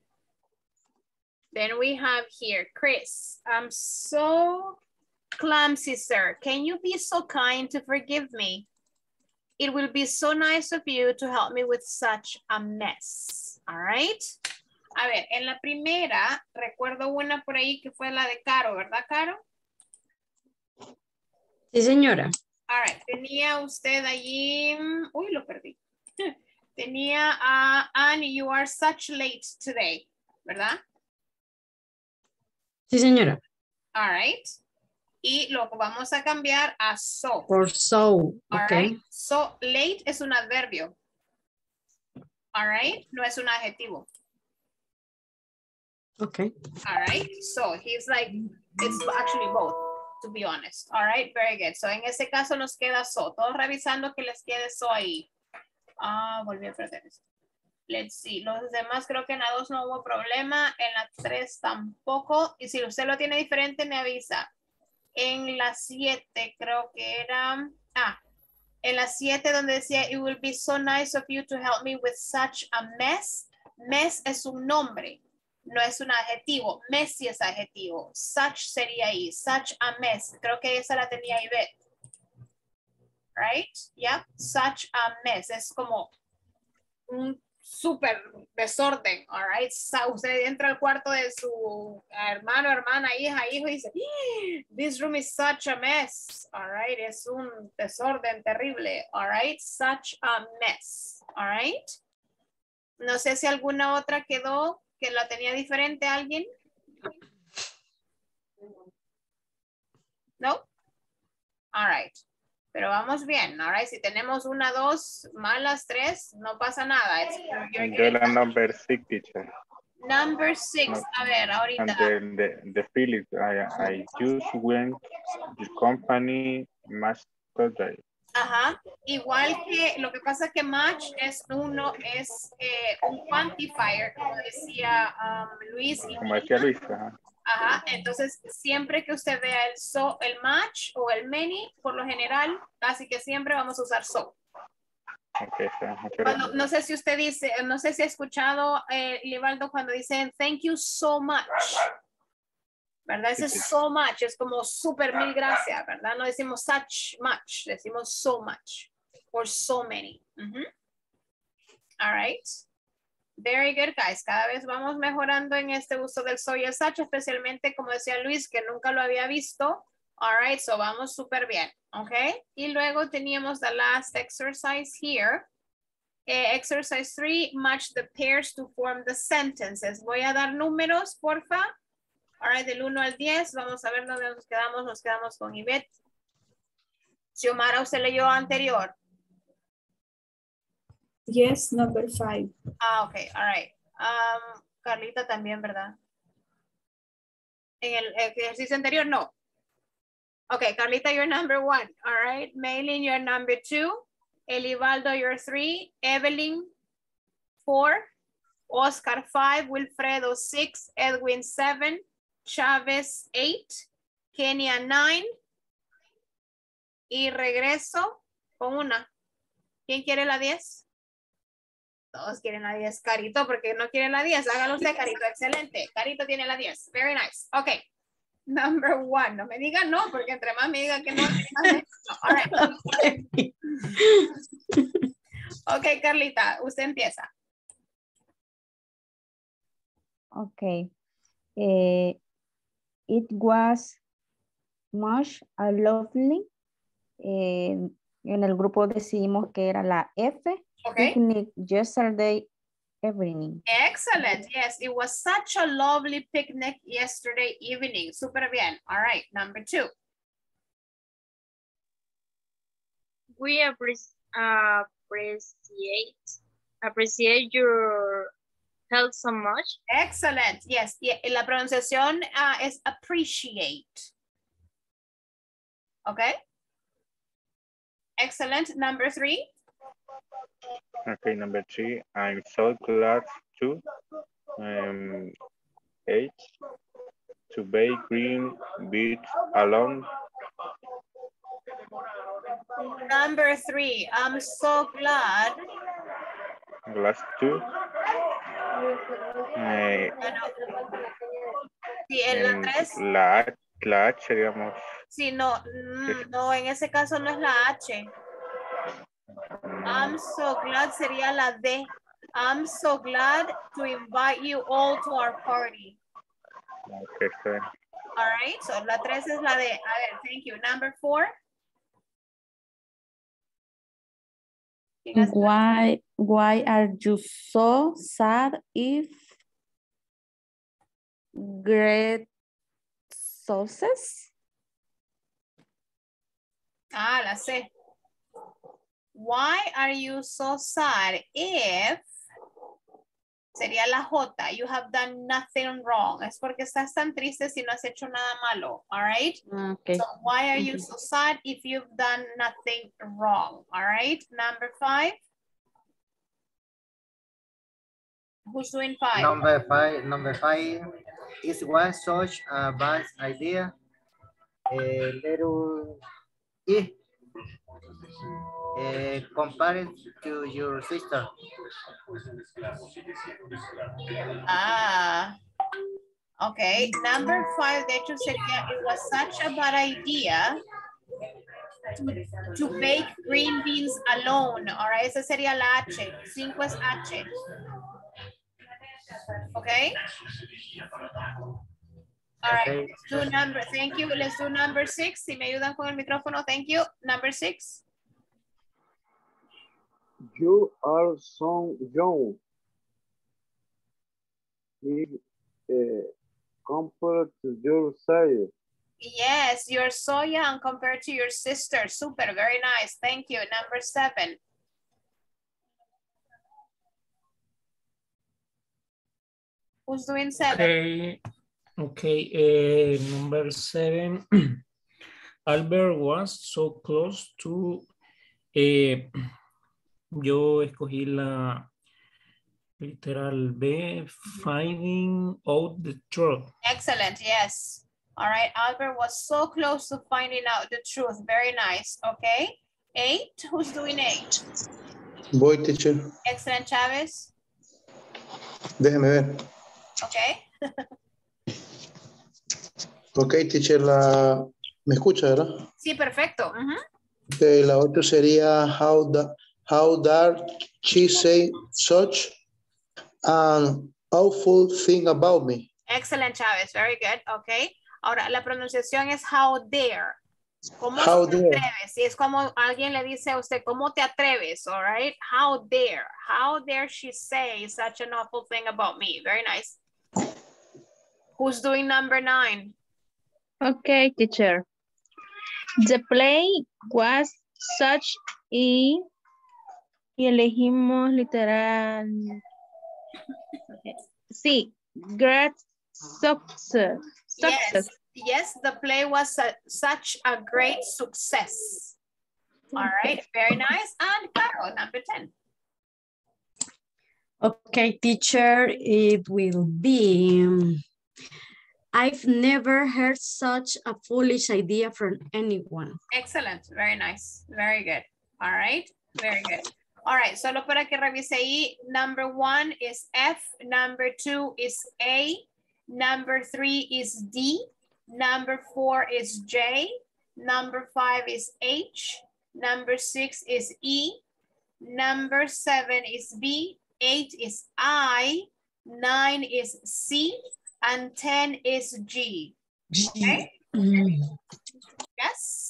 Then we have here, Chris. I'm so clumsy, sir. Can you be so kind to forgive me? It will be so nice of you to help me with such a mess. All right. A ver, en la primera, recuerdo una por ahí que fue la de Caro, ¿verdad, Caro? Sí, señora. All right. Tenía usted allí, uy, lo perdí. Tenía a Anne, you are such late today, ¿verdad? Sí, señora. All right. Y lo vamos a cambiar a so. Por so, All ok. right. So, late es un adverbio. All right. No es un adjetivo. Ok. All right. So, he's like, it's actually both, to be honest. All right. Very good. So, en ese caso nos queda so. Todos revisando que les quede so ahí. Volví a perder esto. Let's see. Los demás creo que en la 2 no hubo problema. En la 3 tampoco. Y si usted lo tiene diferente, me avisa. En la 7 creo que era... en la 7 donde decía, it will be so nice of you to help me with such a mess. Mess es un nombre, no es un adjetivo. Mess sí es adjetivo. Such sería ahí. Such a mess. Creo que esa la tenía Ivette. Right? Yeah. Such a mess. Es como un súper desorden. All right. Usted entra al cuarto de su hermano, hermana, hija, hijo y dice, this room is such a mess. All right. Es un desorden terrible. All right. Such a mess. All right. No sé si alguna otra quedó que la tenía diferente alguien. No. All right. Pero vamos bien, all right. Si tenemos 1, 2, malas 3, no pasa nada. Yo la number 6, teacher. Number 6, No. a ver, ahorita. And the Philip, I just went to company match today. Ajá, igual que lo que pasa que match es un quantifier, como decía Luis. Como decía Luis, ajá. Ajá, entonces siempre que usted vea el match o el many, por lo general, casi que siempre vamos a usar so. Okay, Cuando, no sé si usted dice, no sé si ha escuchado, Livaldo, cuando dicen thank you so much, ¿verdad? Ese es so much, es como súper mil gracias, ¿verdad? No decimos such much, decimos so much or so many. All right. Very good, guys. Cada vez vamos mejorando en este uso del so y el such, especialmente como decía Luis, que nunca lo había visto. All right, so vamos súper bien, ¿ok? Y luego teníamos the last exercise here. Exercise 3, match the pairs to form the sentences. Voy a dar números, porfa. All right, del 1 al 10. Vamos a ver dónde nos quedamos. Nos quedamos con Ivette. Xiomara, usted leyó anterior. Yes, number 5. Ah, okay, all right. Carlita también, ¿verdad? En el ejercicio anterior, no. Okay, Carlita, you're number 1. All right. Maylin, you're number 2. Elivaldo, you're 3. Evelyn, 4. Oscar, 5. Wilfredo, 6. Edwin, 7. Chávez, 8. Kenia, 9. Y regreso con una. ¿Quién quiere la 10? Todos quieren la 10. Carito, porque no quieren la 10. Hágalo usted, Carito. Excelente. Carito tiene la 10. Very nice. Okay. Number 1. No me digan no, porque entre más me digan que no. No. All right. Ok, Carlita, usted empieza. Okay. It was much a lovely. En el grupo decidimos que era la F. Okay. Picnic yesterday evening. Excellent. Yes, it was such a lovely picnic yesterday evening. Super bien. All right, number 2. We appreciate your help so much. Excellent. Yes, la pronunciación es appreciate. Okay. Excellent. Number 3. Okay, number 3. I'm so glad to eat to bake green beans alone. Number 3. I'm so glad. Glad to. Sí, en la 3. La H, digamos. Sí, no, no, en ese caso no es la H. I'm so glad sería la D. I'm so glad to invite you all to our party. Okay, so. All right, so la 3 es la D. A ver, thank you. Number 4. Why are you so sad if great success? Ah, la C. Why are you so sad if sería la J? You have done nothing wrong. Es porque estás tan triste si no has hecho nada malo. All right. Okay. So why are you so sad if you've done nothing wrong? All right. Number 5. Who's doing 5? Number 5. It was such a bad idea. Little E. Compared to your sister. Ah. Okay. Number 5, de hecho sería, it was such a bad idea to bake green beans alone. All right. Esa sería la H. 5 es H. Okay. All right, let's do thank you. Let's do number 6. Si me ayudan con el micrófono, thank you. Number 6. You are so young. Compared to your sister. Yes, you're so young compared to your sister. Super, very nice. Thank you. Number 7. Who's doing 7? Okay, number 7. Albert was so close to. Yo escogí la literal B, finding out the truth. Excellent, yes. All right, Albert was so close to finding out the truth. Very nice, okay. 8, who's doing 8? Voy, teacher. Excellent, Chavez. Déjeme ver. Okay. Ok, teacher, ¿me escucha, verdad? Sí, perfecto. Okay, la 8 sería how dare she say such an awful thing about me. Excellent, Chávez. Very good. Okay. Ahora, la pronunciación es how dare. ¿Cómo How se dare. atreve? Si es como alguien le dice a usted, ¿cómo te atreves? All right. How dare. How dare she say such an awful thing about me? Very nice. Who's doing number 9? Okay, teacher. The play was such a Y elegimos literal. Sí, great success. Yes, the play was such a great success. All right, very nice. And Carol, number 10. Okay, teacher, it will be, I've never heard such a foolish idea from anyone. Excellent, very nice, very good. All right, very good. All right, solo para que revise ahí, number 1 is F, number 2 is A, number 3 is D, number 4 is J, number 5 is H, number 6 is E, number 7 is B, 8 is I, 9 is C, and 10 is G. Okay? Yes.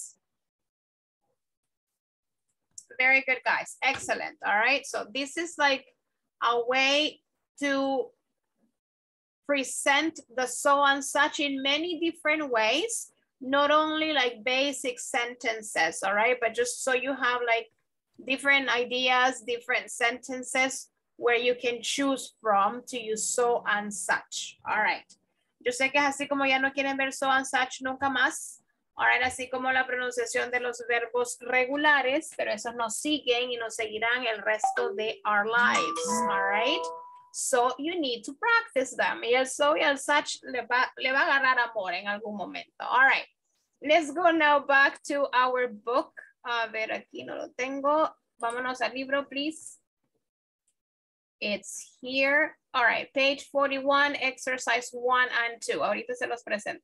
Very good, guys. Excellent. All right. So this is like a way to present the so and such in many different ways, not only like basic sentences, all right, but just so you have like different ideas, different sentences where you can choose from to use so and such. All right. Yo sé que es así como ya no quieren ver so and such nunca más. Ahora así como la pronunciación de los verbos regulares, pero esos nos siguen y nos seguirán el resto de our lives, all right? So you need to practice them. Y el so y el such le va a agarrar amor en algún momento. All right, let's go now back to our book. A ver, aquí no lo tengo. Vámonos al libro, please. It's here. All right, page 41, exercise 1 and 2. Ahorita se los presento.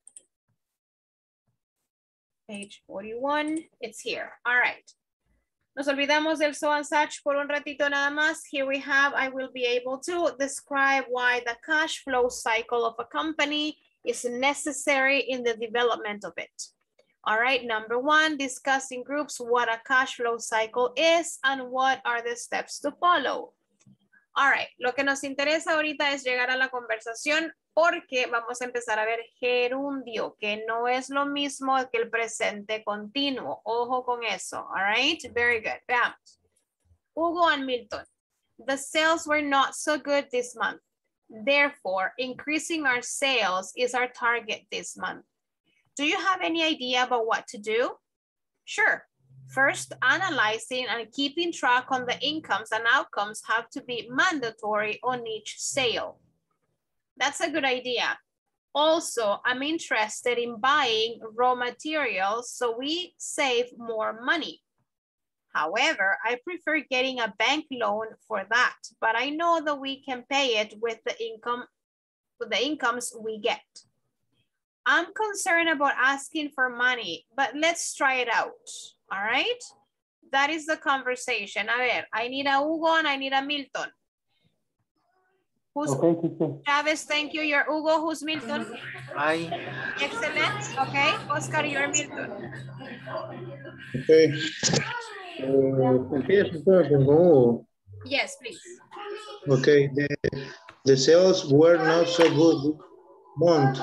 Page 41, it's here. All right. Nos olvidamos del so and such por un ratito nada más. Here we have, I will be able to describe why the cash flow cycle of a company is necessary in the development of it. All right, number 1, discuss in groups what a cash flow cycle is and what are the steps to follow. All right, lo que nos interesa ahorita es llegar a la conversación porque vamos a empezar a ver gerundio, que no es lo mismo que el presente continuo. Ojo con eso, all right? Very good. Veamos. Hugo and Milton. The sales were not so good this month. Therefore, increasing our sales is our target this month. Do you have any idea about what to do? Sure. First, analyzing and keeping track on the incomes and outcomes have to be mandatory on each sale. That's a good idea. Also, I'm interested in buying raw materials so we save more money. However, I prefer getting a bank loan for that, but I know that we can pay it with the incomes we get. I'm concerned about asking for money, but let's try it out. All right? That is the conversation. A ver, I need a Hugo and I need a Milton. Who's okay, Chavez, thank you. You're Hugo. Who's Milton? I. Excellent. Okay. Oscar, you're Milton. Okay. Empiezo entonces con Hugo. Yes, please. Okay. The sales were not so good this month.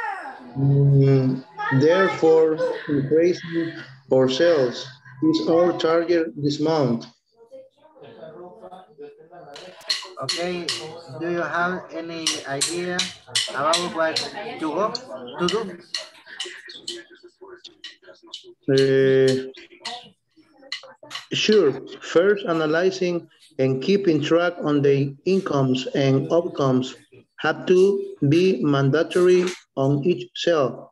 Therefore, increasing our sales is our target this month. Okay, do you have any idea about what to do? Sure. First, analyzing and keeping track on the incomes and outcomes have to be mandatory on each sale.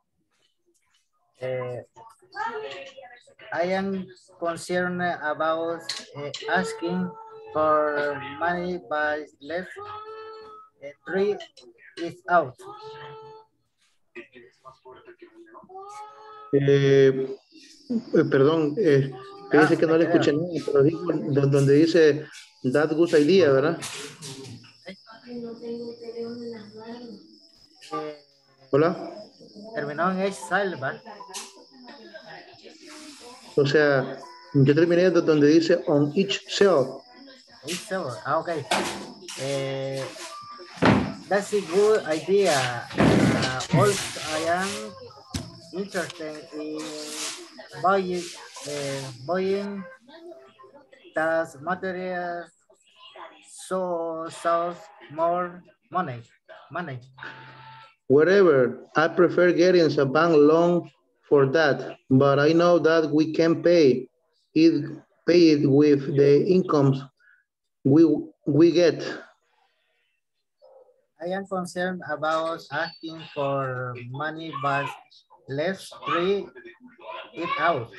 I am concerned about asking for money, but left 3 is out. Perdón, fíjese que no le escuché nada, pero digo donde dice that good idea, ¿verdad? Hola. Terminó en salva. O sea, yo terminé donde dice on each cell. Okay. That's a good idea. Also, I am interested in buying does material source more money? Wherever, I prefer getting a bank loan for that, but I know that we can pay it with the incomes we get. I am concerned about asking for money, but let's try it out.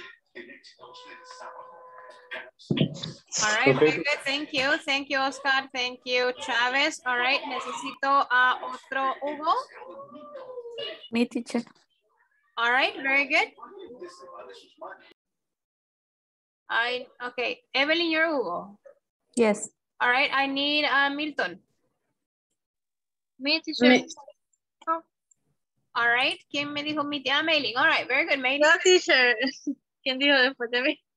All right, very good. Thank you. Thank you, Oscar. Thank you, Chavez. All right, necesito a otro Hugo. Me, teacher. All right, very good. Okay, Evelyn, you're Hugo. Yes. All right, I need Milton. Me, teacher. Me. Oh. All right, ¿quién me dijo mi tía Mailing? All right, very good, Mailing. No, teacher. ¿Quién dijo después de mí?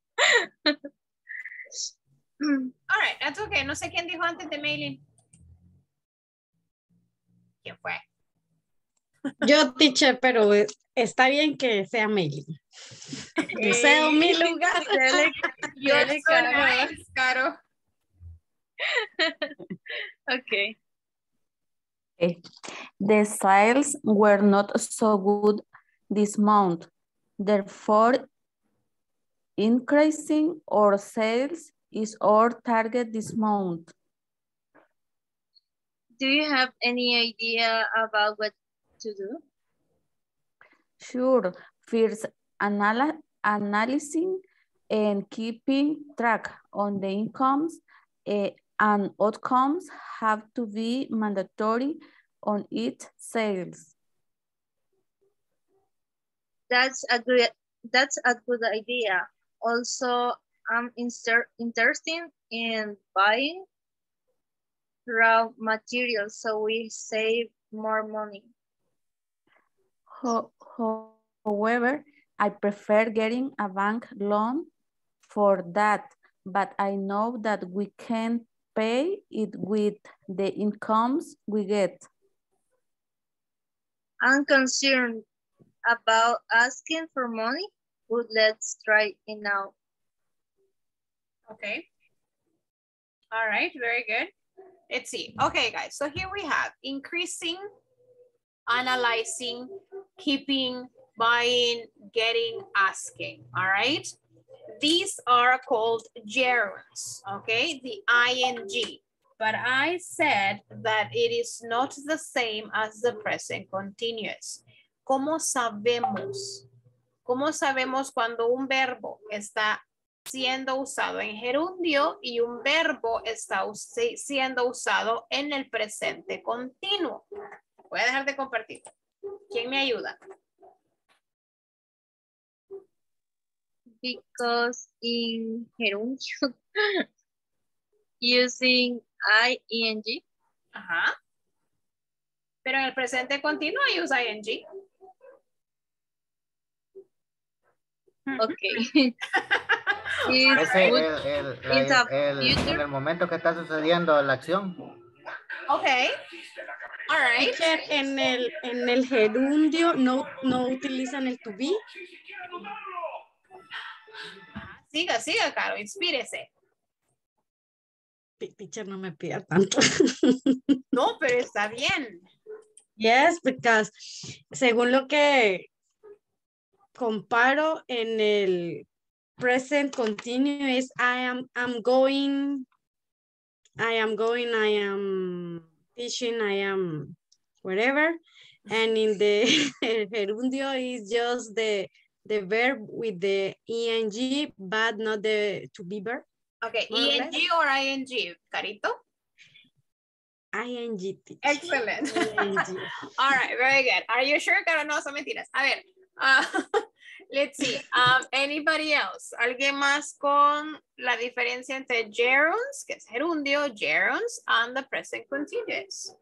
All right, that's okay. No sé quién dijo antes de Mailing. ¿Quién fue? Yo, teacher, pero está bien que sea Mailing. Yo cedo mi lugar. You're so nice, Caro. Okay. The sales were not so good this month. Therefore, increasing our sales is our target this month. Do you have any idea about what to do? Sure. First, analyzing and keeping track on the incomes and outcomes have to be mandatory on each sales. That's a good idea. Also, I'm interested in buying raw materials so we save more money. However, I prefer getting a bank loan for that, but I know that we can pay it with the incomes we get. I'm concerned about asking for money, but let's try it now. Okay. All right, very good. Let's see. Okay, guys, so here we have increasing, analyzing, keeping, buying, getting, asking, all right? These are called gerunds, okay? The ing. But I said that it is not the same as the present continuous. ¿Cómo sabemos? ¿Cómo sabemos cuando un verbo está siendo usado en gerundio y un verbo está siendo usado en el presente continuo? Voy a dejar de compartir. ¿Quién me ayuda? Because in gerundio, using ing. Ajá. Pero en el presente continuo usa ing. Okay. En el momento que está sucediendo la acción. Okay. All right. En el gerundio no utilizan el to be. Siga, Caro, inspírese. Teacher, no me pida tanto. No, pero está bien. Yes, because según lo que comparo en el present continuous, I am teaching, I am whatever. And in the gerundio is just the verb with the ing, but not the to be verb. Okay, ing or ing, Carito? Ing. Excellent. ING. All right, very good. Are you sure, Caro? No, son mentiras. A ver, let's see. Anybody else? ¿Alguien más con la diferencia entre gerunds, que es gerundio, gerunds, and the present continuous?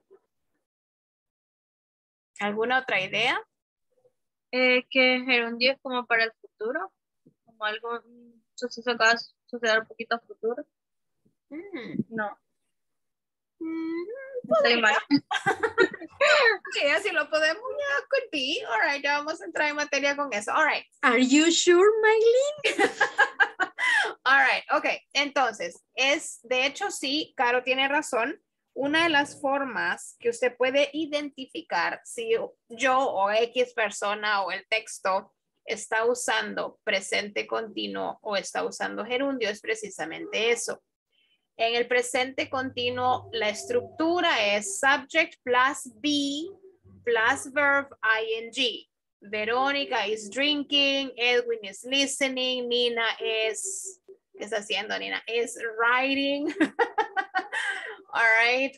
¿Alguna otra idea? Que gerundio es como para el futuro, como algo, suceso que va a suceder un poquito a futuro. No. Estoy mal. Sí, así lo podemos, yeah, could be. All right, ya vamos a entrar en materia con eso. All right. Are you sure, Maylin? All right, ok. Entonces, de hecho, sí, Caro tiene razón. Una de las formas que usted puede identificar si yo o X persona o el texto está usando presente continuo o está usando gerundio es precisamente eso. En el presente continuo, la estructura es subject plus be plus verb ing. Verónica is drinking, Edwin is listening, Nina is, ¿qué está haciendo Nina? Is writing. All right.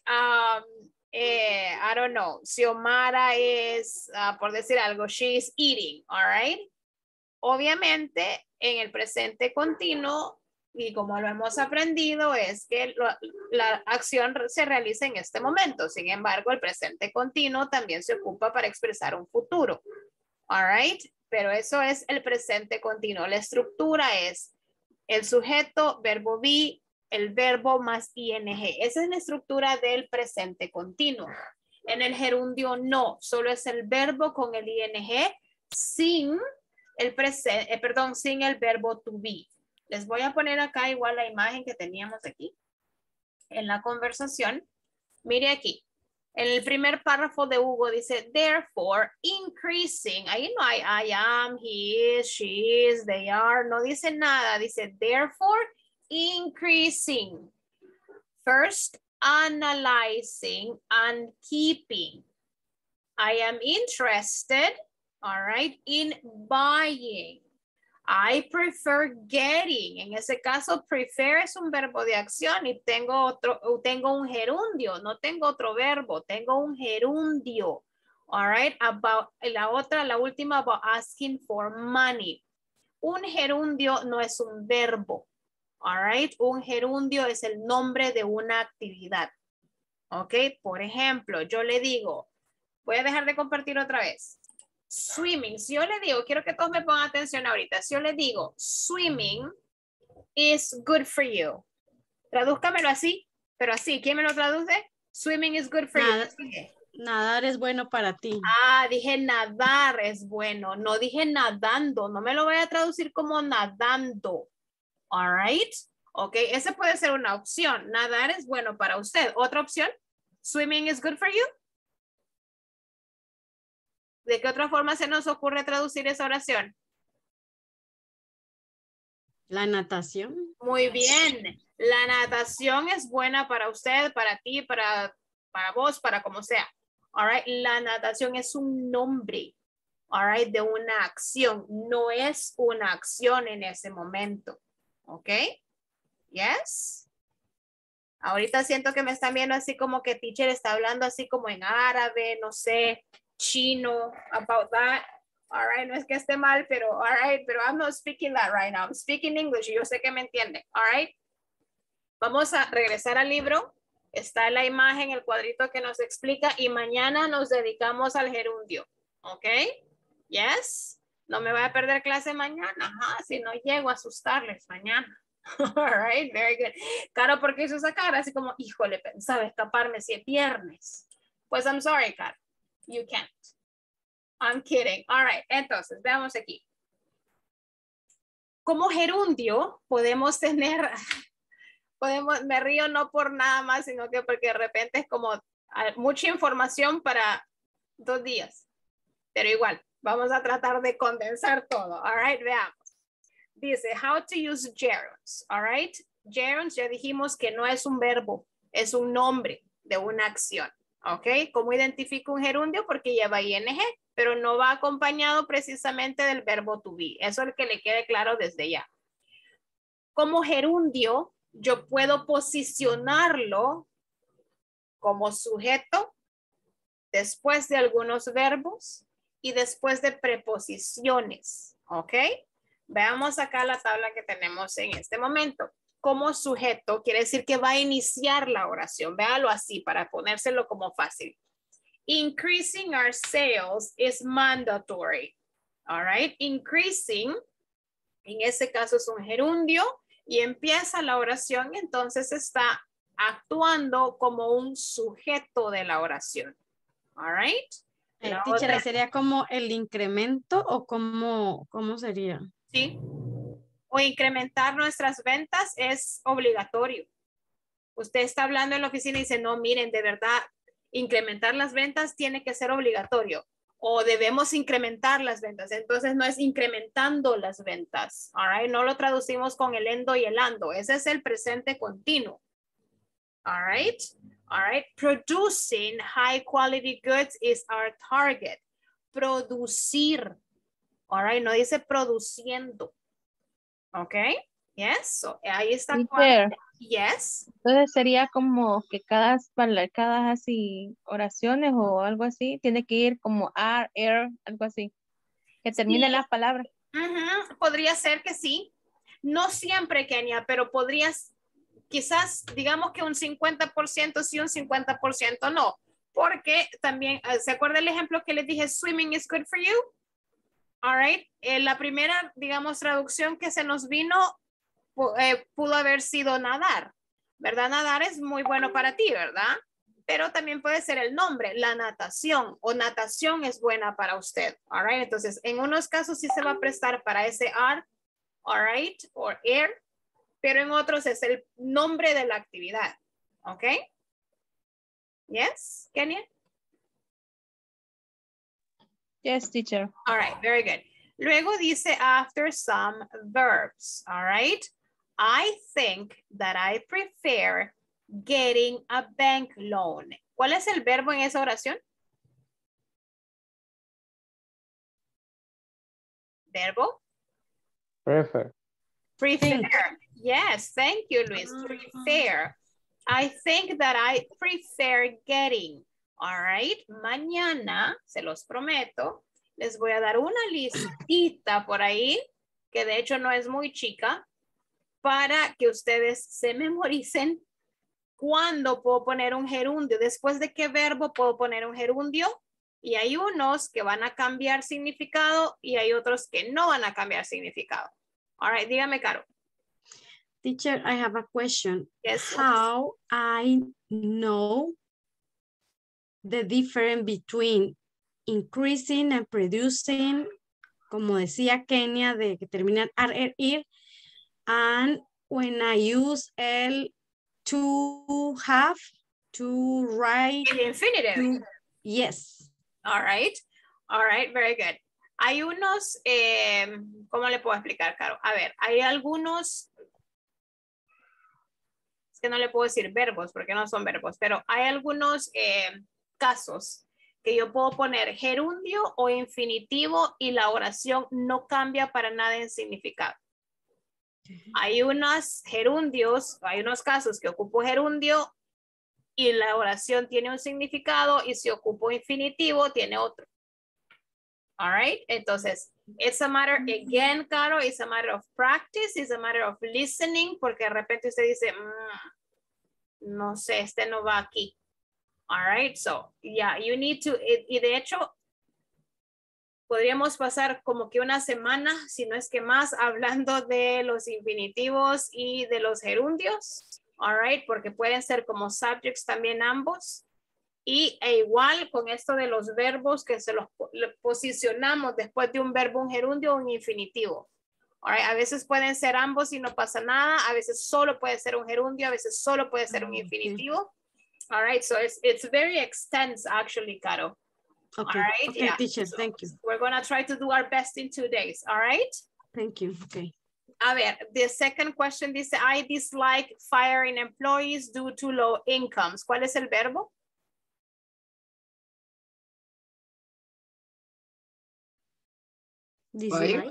I don't know. Xiomara is, por decir algo, she is eating. All right. Obviamente, en el presente continuo, y como lo hemos aprendido, es que la acción se realiza en este momento. Sin embargo, el presente continuo también se ocupa para expresar un futuro. All right. Pero eso es el presente continuo. La estructura es el sujeto, verbo be, el verbo más ing. Esa es la estructura del presente continuo. En el gerundio no, solo es el verbo con el ing sin el sin el verbo to be. Les voy a poner acá igual la imagen que teníamos aquí en la conversación. Mire aquí. En el primer párrafo de Hugo dice, therefore, increasing. Ahí no hay I am, he is, she is, they are. No dice nada. Dice, therefore, increasing. First, analyzing and keeping. I am interested, all right, in buying. I prefer getting. En ese caso, prefer es un verbo de acción y tengo un gerundio. No tengo otro verbo, tengo un gerundio. All right, about la última, about asking for money. Un gerundio no es un verbo. All right, un gerundio es el nombre de una actividad. Ok, por ejemplo, yo le digo, voy a dejar de compartir otra vez. Swimming, si yo le digo, quiero que todos me pongan atención ahorita. Si yo le digo, swimming is good for you. Tradúzcamelo así, pero así. ¿Quién me lo traduce? Swimming is good for you. Nadar es bueno para ti. Ah, dije nadar es bueno. No dije nadando. No me lo voy a traducir como nadando. All right. Ok, esa puede ser una opción. Nadar es bueno para usted. ¿Otra opción? Swimming is good for you. ¿De qué otra forma se nos ocurre traducir esa oración? La natación. Muy bien. La natación es buena para usted, para ti, para vos, para como sea. All right. La natación es un nombre, all right, de una acción. No es una acción en ese momento. ¿Ok? Yes. Ahorita siento que me están viendo así como que teacher está hablando así como en árabe, no sé, chino, about that. All right, no es que esté mal, pero all right, pero I'm not speaking that right now. I'm speaking English y yo sé que me entiende. All right. Vamos a regresar al libro. Está la imagen, el cuadrito que nos explica y mañana nos dedicamos al gerundio. ¿Ok? Yes. No me voy a perder clase mañana. Ajá, si no llego a asustarles mañana. All right, very good. Caro, ¿por qué hizo esa cara? Así como, híjole, pensaba escaparme si es viernes. Pues I'm sorry, Caro. You can't. I'm kidding. All right, entonces, veamos aquí. Como gerundio podemos tener, me río no por nada más, sino que porque de repente es como mucha información para 2 días. Pero igual, vamos a tratar de condensar todo. All right, veamos. Dice, how to use gerunds. All right. Gerunds ya dijimos que no es un verbo, es un nombre de una acción. Ok. ¿Cómo identifico un gerundio? Porque lleva ing, pero no va acompañado precisamente del verbo to be. Eso es que le quede claro desde ya. Como gerundio, yo puedo posicionarlo como sujeto después de algunos verbos y después de preposiciones. Ok. Veamos acá la tabla que tenemos en este momento. Como sujeto quiere decir que va a iniciar la oración. Véalo así para ponérselo como fácil. Increasing our sales is mandatory. All right. Increasing, en ese caso es un gerundio y empieza la oración. Entonces está actuando como un sujeto de la oración. All right. Teacher, ¿ahí sería como el incremento o cómo sería? Sí. O incrementar nuestras ventas es obligatorio. Usted está hablando en la oficina y dice, no, miren, de verdad, incrementar las ventas tiene que ser obligatorio. O debemos incrementar las ventas. Entonces no es incrementando las ventas. All right? No lo traducimos con el endo y el ando. Ese es el presente continuo. All right. All right. Producing high quality goods is our target. Producir. All right. No dice produciendo. Ok. Yes. So, ahí está. Yes. Entonces sería como que cada así oraciones o algo así tiene que ir como are, algo así. Que termine las palabras. Podría ser que sí. No siempre, Kenia, pero podrías, quizás digamos que un 50% sí, un 50% no. Porque también, ¿se acuerda el ejemplo que les dije? Swimming is good for you. All right. La primera, digamos, traducción que se nos vino pudo haber sido nadar, ¿verdad? Nadar es muy bueno para ti, ¿verdad? Pero también puede ser el nombre, la natación o natación es buena para usted, all right? Entonces, en unos casos sí se va a prestar para ese are, all right, o air, pero en otros es el nombre de la actividad, ¿ok? Yes, Kenia? Yes, teacher. All right, very good. Luego dice after some verbs, all right? I think that I prefer getting a bank loan. ¿Cuál es el verbo en esa oración? ¿Verbo? Prefer. Prefer. Yes, thank you, Luis. Prefer. I think that I prefer getting. All right. Mañana, se los prometo, les voy a dar una listita por ahí, que de hecho no es muy chica, para que ustedes se memoricen cuándo puedo poner un gerundio, después de qué verbo puedo poner un gerundio, y hay unos que van a cambiar significado y hay otros que no van a cambiar significado. All right, dígame, Caro. Teacher, I have a question. Yes. How I know the difference between increasing and producing, como decía Kenia, de que terminan ir, and when I use el to have, to write. El infinitive. Yes. All right. All right, very good. Hay unos, ¿cómo le puedo explicar, Caro? A ver, hay algunos, es que no le puedo decir verbos porque no son verbos, pero hay algunos casos que yo puedo poner gerundio o infinitivo y la oración no cambia para nada en significado. Hay unos gerundios, hay unos casos que ocupo gerundio y la oración tiene un significado y si ocupo infinitivo tiene otro. All right, entonces, it's a matter, again, Caro, it's a matter of practice, it's a matter of listening, porque de repente usted dice, no sé, este no va aquí. All right, so, yeah, you need to, y de hecho, podríamos pasar como que una semana, si no es que más, hablando de los infinitivos y de los gerundios, all right, porque pueden ser como subjects también ambos. Y igual con esto de los verbos que se los posicionamos después de un verbo, un gerundio o un infinitivo. All right, a veces pueden ser ambos y no pasa nada. A veces solo puede ser un gerundio, a veces solo puede ser un infinitivo. All right, so it's very extensive actually, Caro. Okay, all right? Okay, yeah. teacher, So thank you. we're going to try to do our best in 2 days, all right? Thank you, okay. A ver, the second question dice, I dislike firing employees due to low incomes. ¿Cuál es el verbo? Dislike.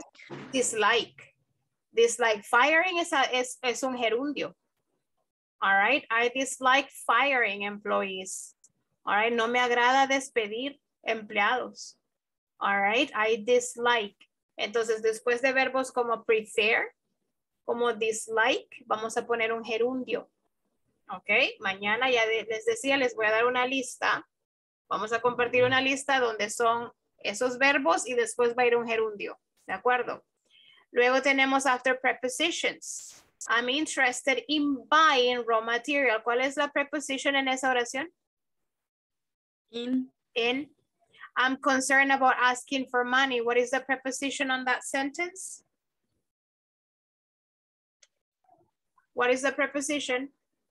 Dislike. Firing es un gerundio. All right. I dislike firing employees. All right. No me agrada despedir empleados. All right. I dislike. Entonces, después de verbos como prefer, como dislike, vamos a poner un gerundio. Ok. Mañana ya les decía, les voy a dar una lista. Vamos a compartir una lista donde son esos verbos y después va a ir un gerundio, ¿de acuerdo? Luego tenemos after prepositions. I'm interested in buying raw material. ¿Cuál es la preposición en esa oración? In. In. I'm concerned about asking for money. What is the preposition on that sentence? What is the preposition?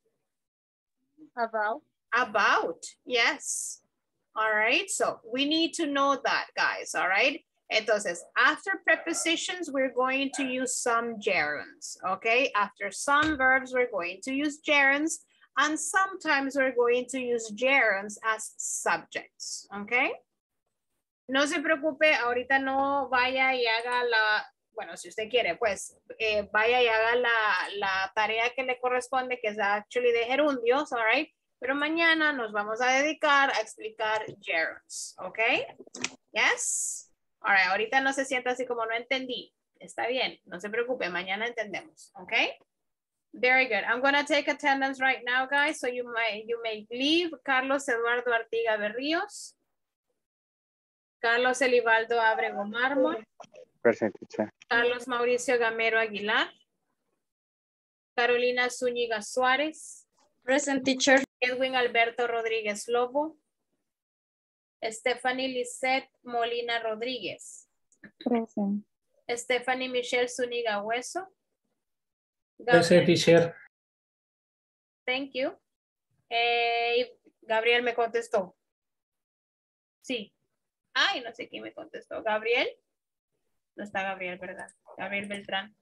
About. About, yes. All right, so we need to know that, guys, all right? Entonces, after prepositions, we're going to use some gerunds, okay? After some verbs, we're going to use gerunds, and sometimes we're going to use gerunds as subjects, okay? No se preocupe, ahorita no vaya y haga la, bueno, si usted quiere, pues vaya y haga la tarea que le corresponde, que es actually de gerundios, all right? Pero mañana nos vamos a dedicar a explicar gerunds, okay? Yes? All right, ahorita no se sienta así como no entendí. Está bien, no se preocupe, mañana entendemos, okay? Very good. I'm going to take attendance right now, guys, so you may leave. Carlos Eduardo Artiga Berríos. Carlos Elivaldo Abrego Mármol. Present, teacher. Carlos Mauricio Gamero Aguilar. Carolina Zúñiga Suárez. Present, teacher. Edwin Alberto Rodríguez Lobo. Stephanie Lisette Molina Rodríguez. Present. Stephanie Michelle Zúñiga Hueso. Present, teacher. Thank you. Gabriel me contestó. Sí. Ay, no sé quién me contestó. ¿Gabriel? No está Gabriel, ¿verdad? Gabriel Beltrán.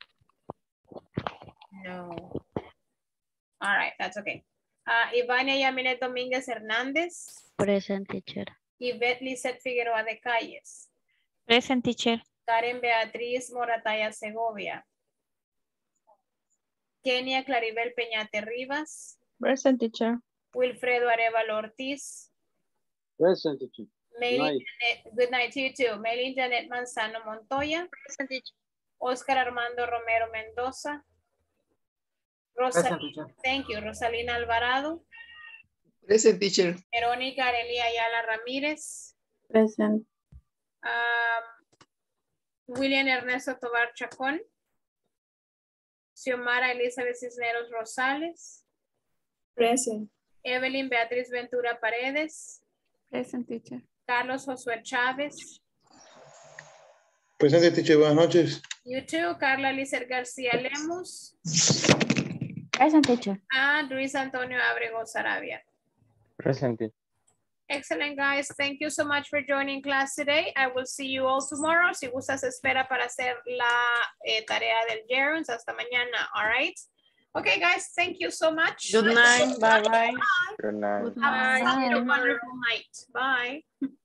No. All right, that's okay. Ivania Yaminet Domínguez Hernández. Present, teacher. Yvette Lizeth Figueroa de Calles. Present, teacher. Karen Beatriz Morataya Segovia. Kenia Claribel Peñate Rivas. Present, teacher. Wilfredo Arevalo Ortiz. Present, teacher. Maylin Janet, good night to you too. Maylin Janet Manzano Montoya. Present, teacher. Oscar Armando Romero Mendoza. Present, teacher. Thank you. Rosalina Alvarado. Present, teacher. Verónica Arelia Ayala Ramírez. Present. William Ernesto Tobar Chacón. Xiomara Elizabeth Cisneros Rosales. Present. Evelyn Beatriz Ventura Paredes. Present, teacher. Carlos Josué Chávez. Presente, teacher. Buenas noches. You too. Carla Lizer García Lemus. Present, teacher. And Luis Antonio Abrego Sarabia. Present. Excellent, guys. Thank you so much for joining class today. I will see you all tomorrow. Si gustas, espera para hacer la tarea del gerunds. Hasta mañana. All right. Okay, guys. Thank you so much. Good night. Bye-bye. Good night. Have a wonderful night. Bye.